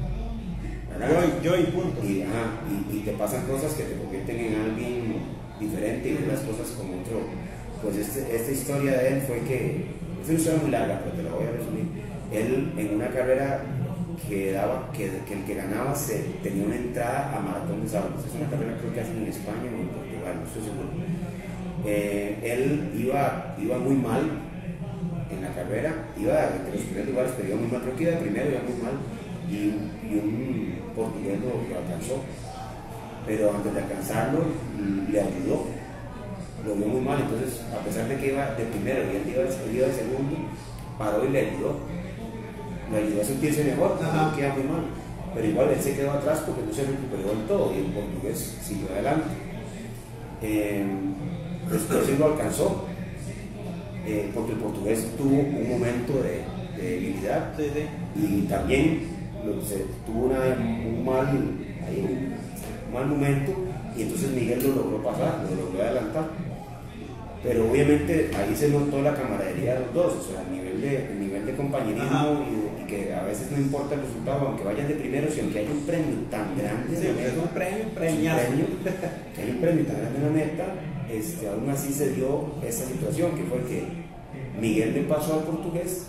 Yo, yo y punto. y, ajá, y, y te pasan cosas que te convierten en alguien diferente y ves las cosas como otro. Pues este, esta historia de él fue que, es una historia muy larga, pero te la voy a resumir. Él en una carrera que daba, que, que el que ganaba se, tenía una entrada a Maratón de Sábados. Es una carrera creo que hacen en España o en Portugal, no estoy seguro. Eh, él iba, iba muy mal en la carrera, iba entre los primeros lugares, pero iba muy mal, creo que iba de primero, iba muy mal, y, y un portugués lo, lo alcanzó, pero antes de alcanzarlo le ayudó, lo vio muy mal, entonces a pesar de que iba de primero y él iba, él iba de segundo, paró y le ayudó, le ayudó a sentirse mejor, no queda muy mal, pero igual él se quedó atrás porque no se recuperó del todo y el portugués siguió adelante. Eh, después él lo alcanzó, eh, porque el portugués tuvo un momento de, de debilidad, Sí, sí. y también lo, se, tuvo una, un, mal, ahí, un, un mal momento, y entonces Miguel lo logró pasar, lo logró adelantar. pero obviamente ahí se notó la camaradería de los dos, o sea, el nivel de, el nivel de compañerismo y, y que a veces no importa el resultado, aunque vayan de primeros y aunque haya un premio tan grande, sí, meta, es un premio, es un premiazo. premio, que hay un premio tan grande en la meta, este, aún así se dio esta situación, que fue que Miguel le pasó al portugués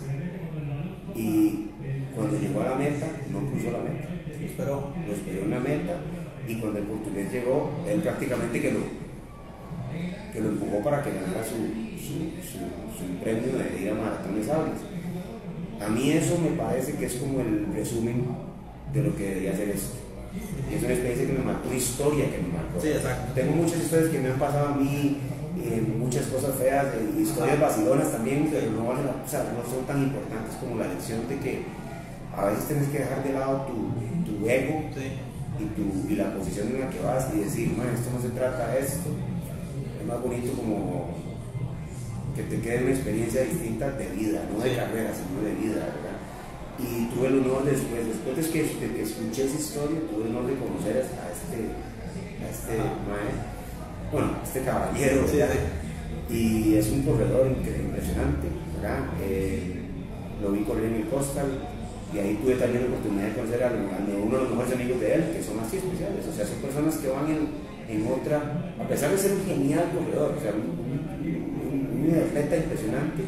y cuando llegó a la meta, no cruzó la meta, Lo esperó. lo esperó en la meta y cuando el portugués llegó, él prácticamente que lo, que lo empujó para que ganara su, su, su, su premio de ir a Maratón de Sables. A mí eso me parece que es como el resumen de lo que debería ser esto. Y es una experiencia que me marcó, una historia que me marcó. Sí, exacto. Tengo muchas historias que me han pasado a mí, eh, muchas cosas feas, eh, historias vacilonas también, pero no, valen la, o sea, no son tan importantes como la lección de que a veces tienes que dejar de lado tu, tu ego Sí. y, tu, y la posición en la que vas y decir, man, esto no se trata de esto. Es más bonito como que te quede una experiencia distinta de vida, no de Sí. carrera, sino de vida, ¿verdad? Y tuve el honor después, después de que, de que escuché esa historia, tuve el honor de conocer a este, a este mae, bueno, a este caballero, Sí, ¿verdad? sí. Y es un corredor impresionante, ¿verdad? Eh, lo vi correr en el Costal y ahí tuve también la oportunidad de conocer a, a uno de los mejores amigos de él, que son así especiales, o sea, son personas que van en, en otra, a pesar de ser un genial corredor, o sea, un, un, un atleta impresionante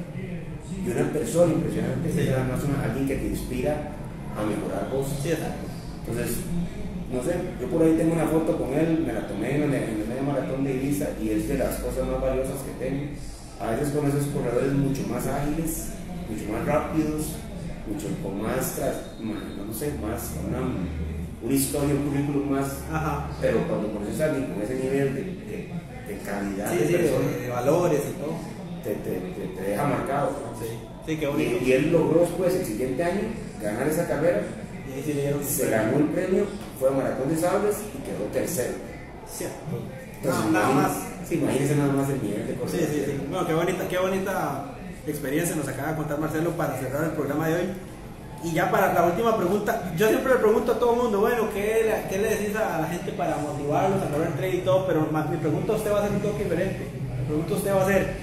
y una persona impresionante, Sí. es además una, alguien que te inspira a mejorar vos. Sí, exacto. Entonces, no sé, yo por ahí tengo una foto con él, me la tomé en el, en el medio maratón de Ibiza y es de las cosas más valiosas que tengo. A veces con esos corredores mucho más ágiles, mucho más rápidos, mucho con más, tras, no sé, más, una, una historia, un currículum más. Ajá. Pero cuando conoces a alguien con ese nivel de, de, de calidad Sí, de sí, persona, de, de valores y todo. te, te, te, te deja marcado. Sí, sí, qué bonito. Y, y él logró después, el siguiente año, ganar esa carrera. Y ahí sí le dieron Se ganó el premio, fue a Maratón de Sables y quedó tercero. Cierto. Entonces, No, nada imagínense- más. Sí, imagínense nada más el nivel de Sí, cosas. sí, sí. Bueno, qué bonita, qué bonita experiencia nos acaba de contar Marcelo para cerrar el programa de hoy. Y ya para la última pregunta, yo siempre le pregunto a todo el mundo, bueno, ¿qué le, qué le decís a la gente para motivarlos a correr trail y todo? Pero más, mi pregunta a usted va a ser un toque diferente. Mi pregunta a usted va a ser,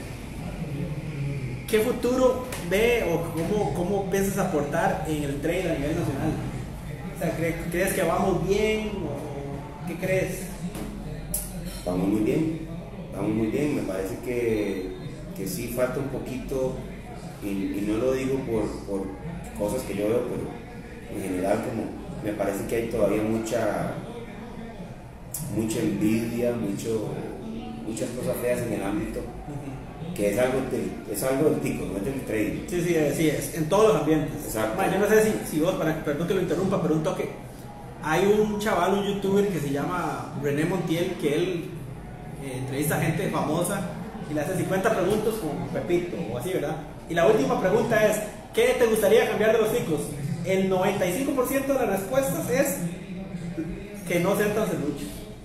¿qué futuro ve o cómo, cómo piensas aportar en el trail a nivel nacional? O sea, ¿crees, ¿crees que vamos bien o qué crees? Vamos muy bien, vamos muy bien. Me parece que, que sí falta un poquito, y, y no lo digo por, por cosas que yo veo, pero en general como me parece que hay todavía mucha, mucha envidia, mucho, muchas cosas feas en el ámbito, que es algo, de, es algo del tico, no es del trail. Sí, sí, sí, es en todos los ambientes. Exacto. Ma, yo no sé si, si vos, para, perdón que lo interrumpa, pero un toque. Hay un chaval, un youtuber que se llama René Montiel, que él eh, entrevista a gente famosa y le hace cincuenta preguntas con Pepito o así, ¿verdad? Y la última pregunta es, ¿qué te gustaría cambiar de los ticos? El noventa y cinco por ciento de las respuestas es que no sean tan celuches.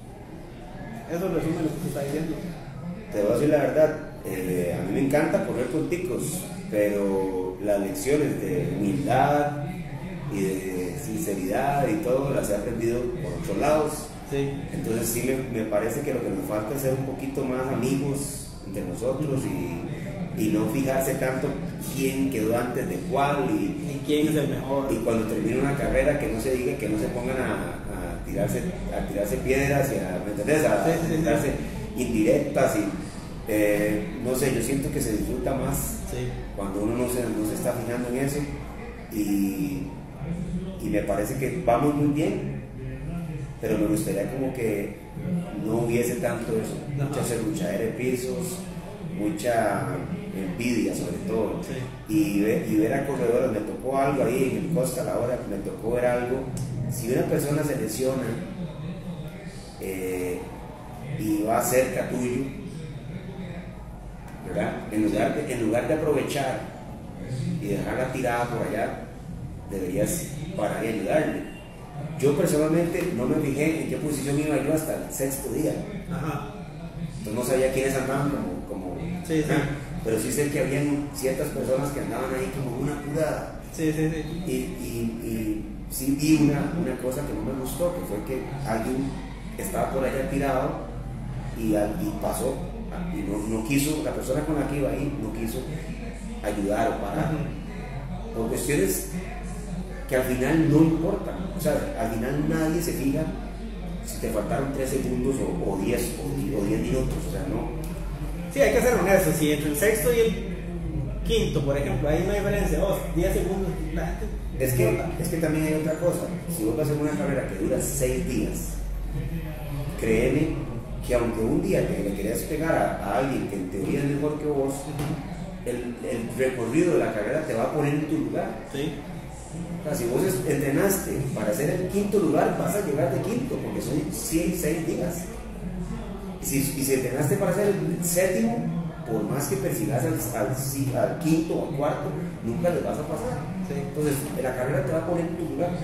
Eso resume lo que se está diciendo. Te voy a decir la verdad, eh, a mí me encanta correr con ticos, pero las lecciones de humildad y de sinceridad y todo las he aprendido por otros lados. Sí. Entonces sí me, me parece que lo que nos falta es ser un poquito más amigos entre nosotros y, y no fijarse tanto quién quedó antes de cuál y, ¿Y quién es el mejor? y cuando termine una carrera que no se diga, que no se pongan a, a tirarse a tirarse piedras y a, ¿me entendés? A, Sí, sí, sí, a darse sí. indirectas y eh, no sé, yo siento que se disfruta más Sí. cuando uno no se, no se está fijando en eso y, y me parece que vamos muy bien, pero me gustaría como que no hubiese tanto eso, Ajá. mucha serruchadera de pisos, mucha envidia sobre todo, Sí. y, ver, y ver a corredores, me tocó algo ahí en el Costa, a la hora me tocó ver algo, si una persona se lesiona eh, y va cerca tuyo, ¿verdad? En lugar, de, en lugar de aprovechar y dejarla tirada por allá, deberías parar y ayudarle. Yo personalmente no me fijé en qué posición iba yo hasta el sexto día. Ajá. Entonces no sabía quiénes andaban como... como Sí, sí. ah, pero sí sé que habían ciertas personas que andaban ahí como una apurada. Sí, sí, sí. Y, y, y sí vi una, una cosa que no me gustó, que fue que alguien estaba por allá tirado y, y pasó y no, no quiso, la persona con la que iba ahí no quiso ayudar o parar, uh-huh. por cuestiones que al final no importan, o sea, al final nadie se fija si te faltaron tres segundos o diez o diez minutos, o sea, no. Sí, hay que ser honesto, si entre el sexto y el quinto, por ejemplo, hay una diferencia, oh, diez segundos, la gente... Es que, es que también hay otra cosa, si vos vas a hacer una carrera que dura seis días, créeme que aunque un día te le querías pegar a, a alguien que en teoría es mejor que vos, el, el recorrido de la carrera te va a poner en tu lugar. Sí. O sea, si vos entrenaste para ser el quinto lugar, vas a llegar de quinto, porque son seis días. Y si, y si entrenaste para ser el séptimo, por más que persigas al, al, al quinto o al cuarto, nunca les vas a pasar. Sí. Entonces, la carrera te va a poner en tu lugar.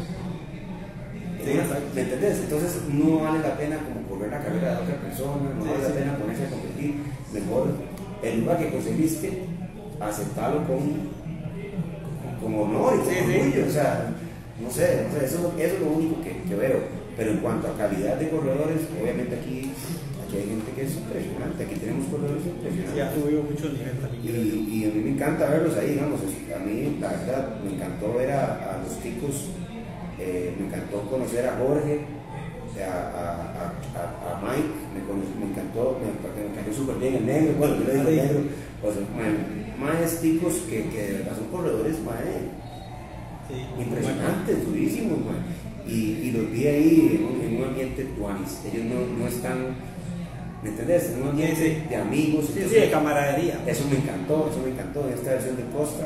Sí, ¿me entendés? Entonces, no vale la pena como correr la carrera de otra persona, no sí, vale sí. la pena ponerse a competir. Mejor el lugar que conseguiste, aceptarlo con con honor y con sí, orgullo, sí. o sea, no sé, no sé eso, eso es lo único que, que veo. Pero en cuanto a calidad de corredores, obviamente aquí, aquí hay gente que es impresionante, aquí tenemos corredores impresionantes. Ya tuvimos mucho nivel también. Y, y a mí me encanta verlos ahí, digamos, a mí la verdad me encantó ver a, a los chicos, eh, me encantó conocer a Jorge, a, a, a, a Mike, me, conocí, me encantó, me, me cayó súper bien el negro, bueno, yo le digo el negro, pues, más chicos que, que de verdad son corredores, man, sí, impresionantes, bueno. durísimos, man. Y, y los vi ahí en un, en un ambiente tuanis, ellos no, no están, ¿me entendés? En un ambiente sí, sí. de amigos, sí, sí, de camaradería. Eso me encantó, eso me encantó en esta versión de Costa.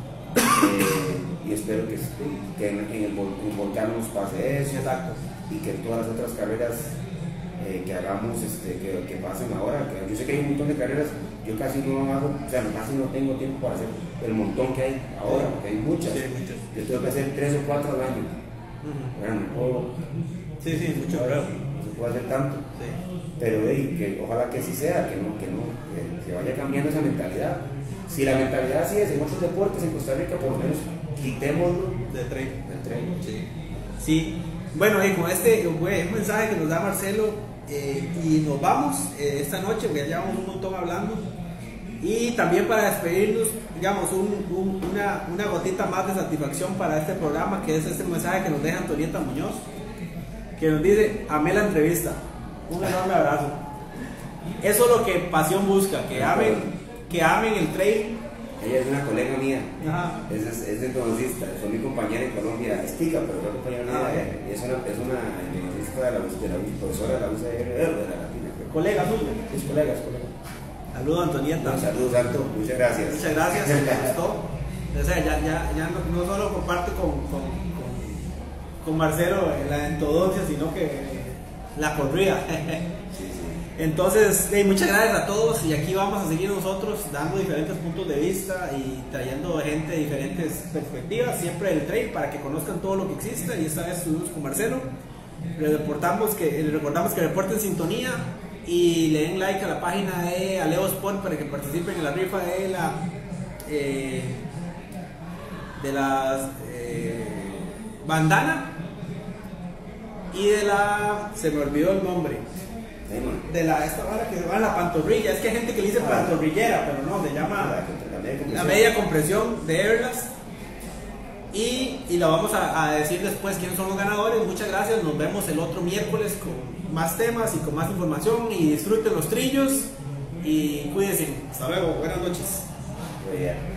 Eh, y espero que, que en, en, el, en el volcán nos pase eso. Exacto. Y que todas las otras carreras eh, que hagamos, este, que, que pasen ahora, que yo sé que hay un montón de carreras, yo casi no hago, o sea, casi no tengo tiempo para hacer el montón que hay ahora, porque hay muchas. Sí, muchas. Yo tengo que hacer tres o cuatro al año. Uh-huh. Bueno, no puedo, sí, sí, mucho claro. no se puede hacer tanto. Sí. Pero hey, que ojalá que sí sea, que no, que no, que, que vaya cambiando esa mentalidad. Si la mentalidad así es en otros deportes en Costa Rica, por lo menos quitémoslo del tren. del tren. Sí. Sí. Bueno, y con este buen mensaje que nos da Marcelo, eh, y nos vamos eh, esta noche, porque ya llevamos un montón hablando. Y también para despedirnos, digamos, un, un, una, una gotita más de satisfacción para este programa, que es este mensaje que nos deja Antonieta Muñoz, que nos dice: amé la entrevista, un enorme abrazo. Eso es lo que Pasión busca, que amen, que amen el trail. Ella es una colega mía, Ajá. es, es, es endodoncista, fue mi compañera en Colombia, es tica, pero fue compañera mía, Ah, eh, es una, es una endodoncista de la, de la profesora de la U C R, de la Latina. Colega suya. Es colega, es colega. Saludos, Antonieta. Un saludo, Alto, muchas gracias. Muchas gracias, me gustó. O sea, ya, ya, ya no, no solo comparte con, con, con, con Marcelo la entodoncia, sino que la corrida. Sí, sí. Entonces, hey, muchas gracias a todos, y aquí vamos a seguir nosotros dando diferentes puntos de vista y trayendo gente de diferentes perspectivas, siempre del trail, para que conozcan todo lo que existe. Y esta vez estuvimos con Marcelo. Les reportamos que, les recordamos que reporten sintonía y le den like a la página de Aleo Sport para que participen en la rifa de la eh, de las eh, bandana y de la, se me olvidó el nombre, de la, esta vara que se llama la pantorrilla. Es que hay gente que le dice pantorrillera, pero no, se llama la media compresión de Airlast. Y, y lo vamos a, a decir después quiénes son los ganadores. Muchas gracias, nos vemos el otro miércoles con más temas y con más información. Y disfruten los trillos y cuídense. Hasta luego, buenas noches. Yeah.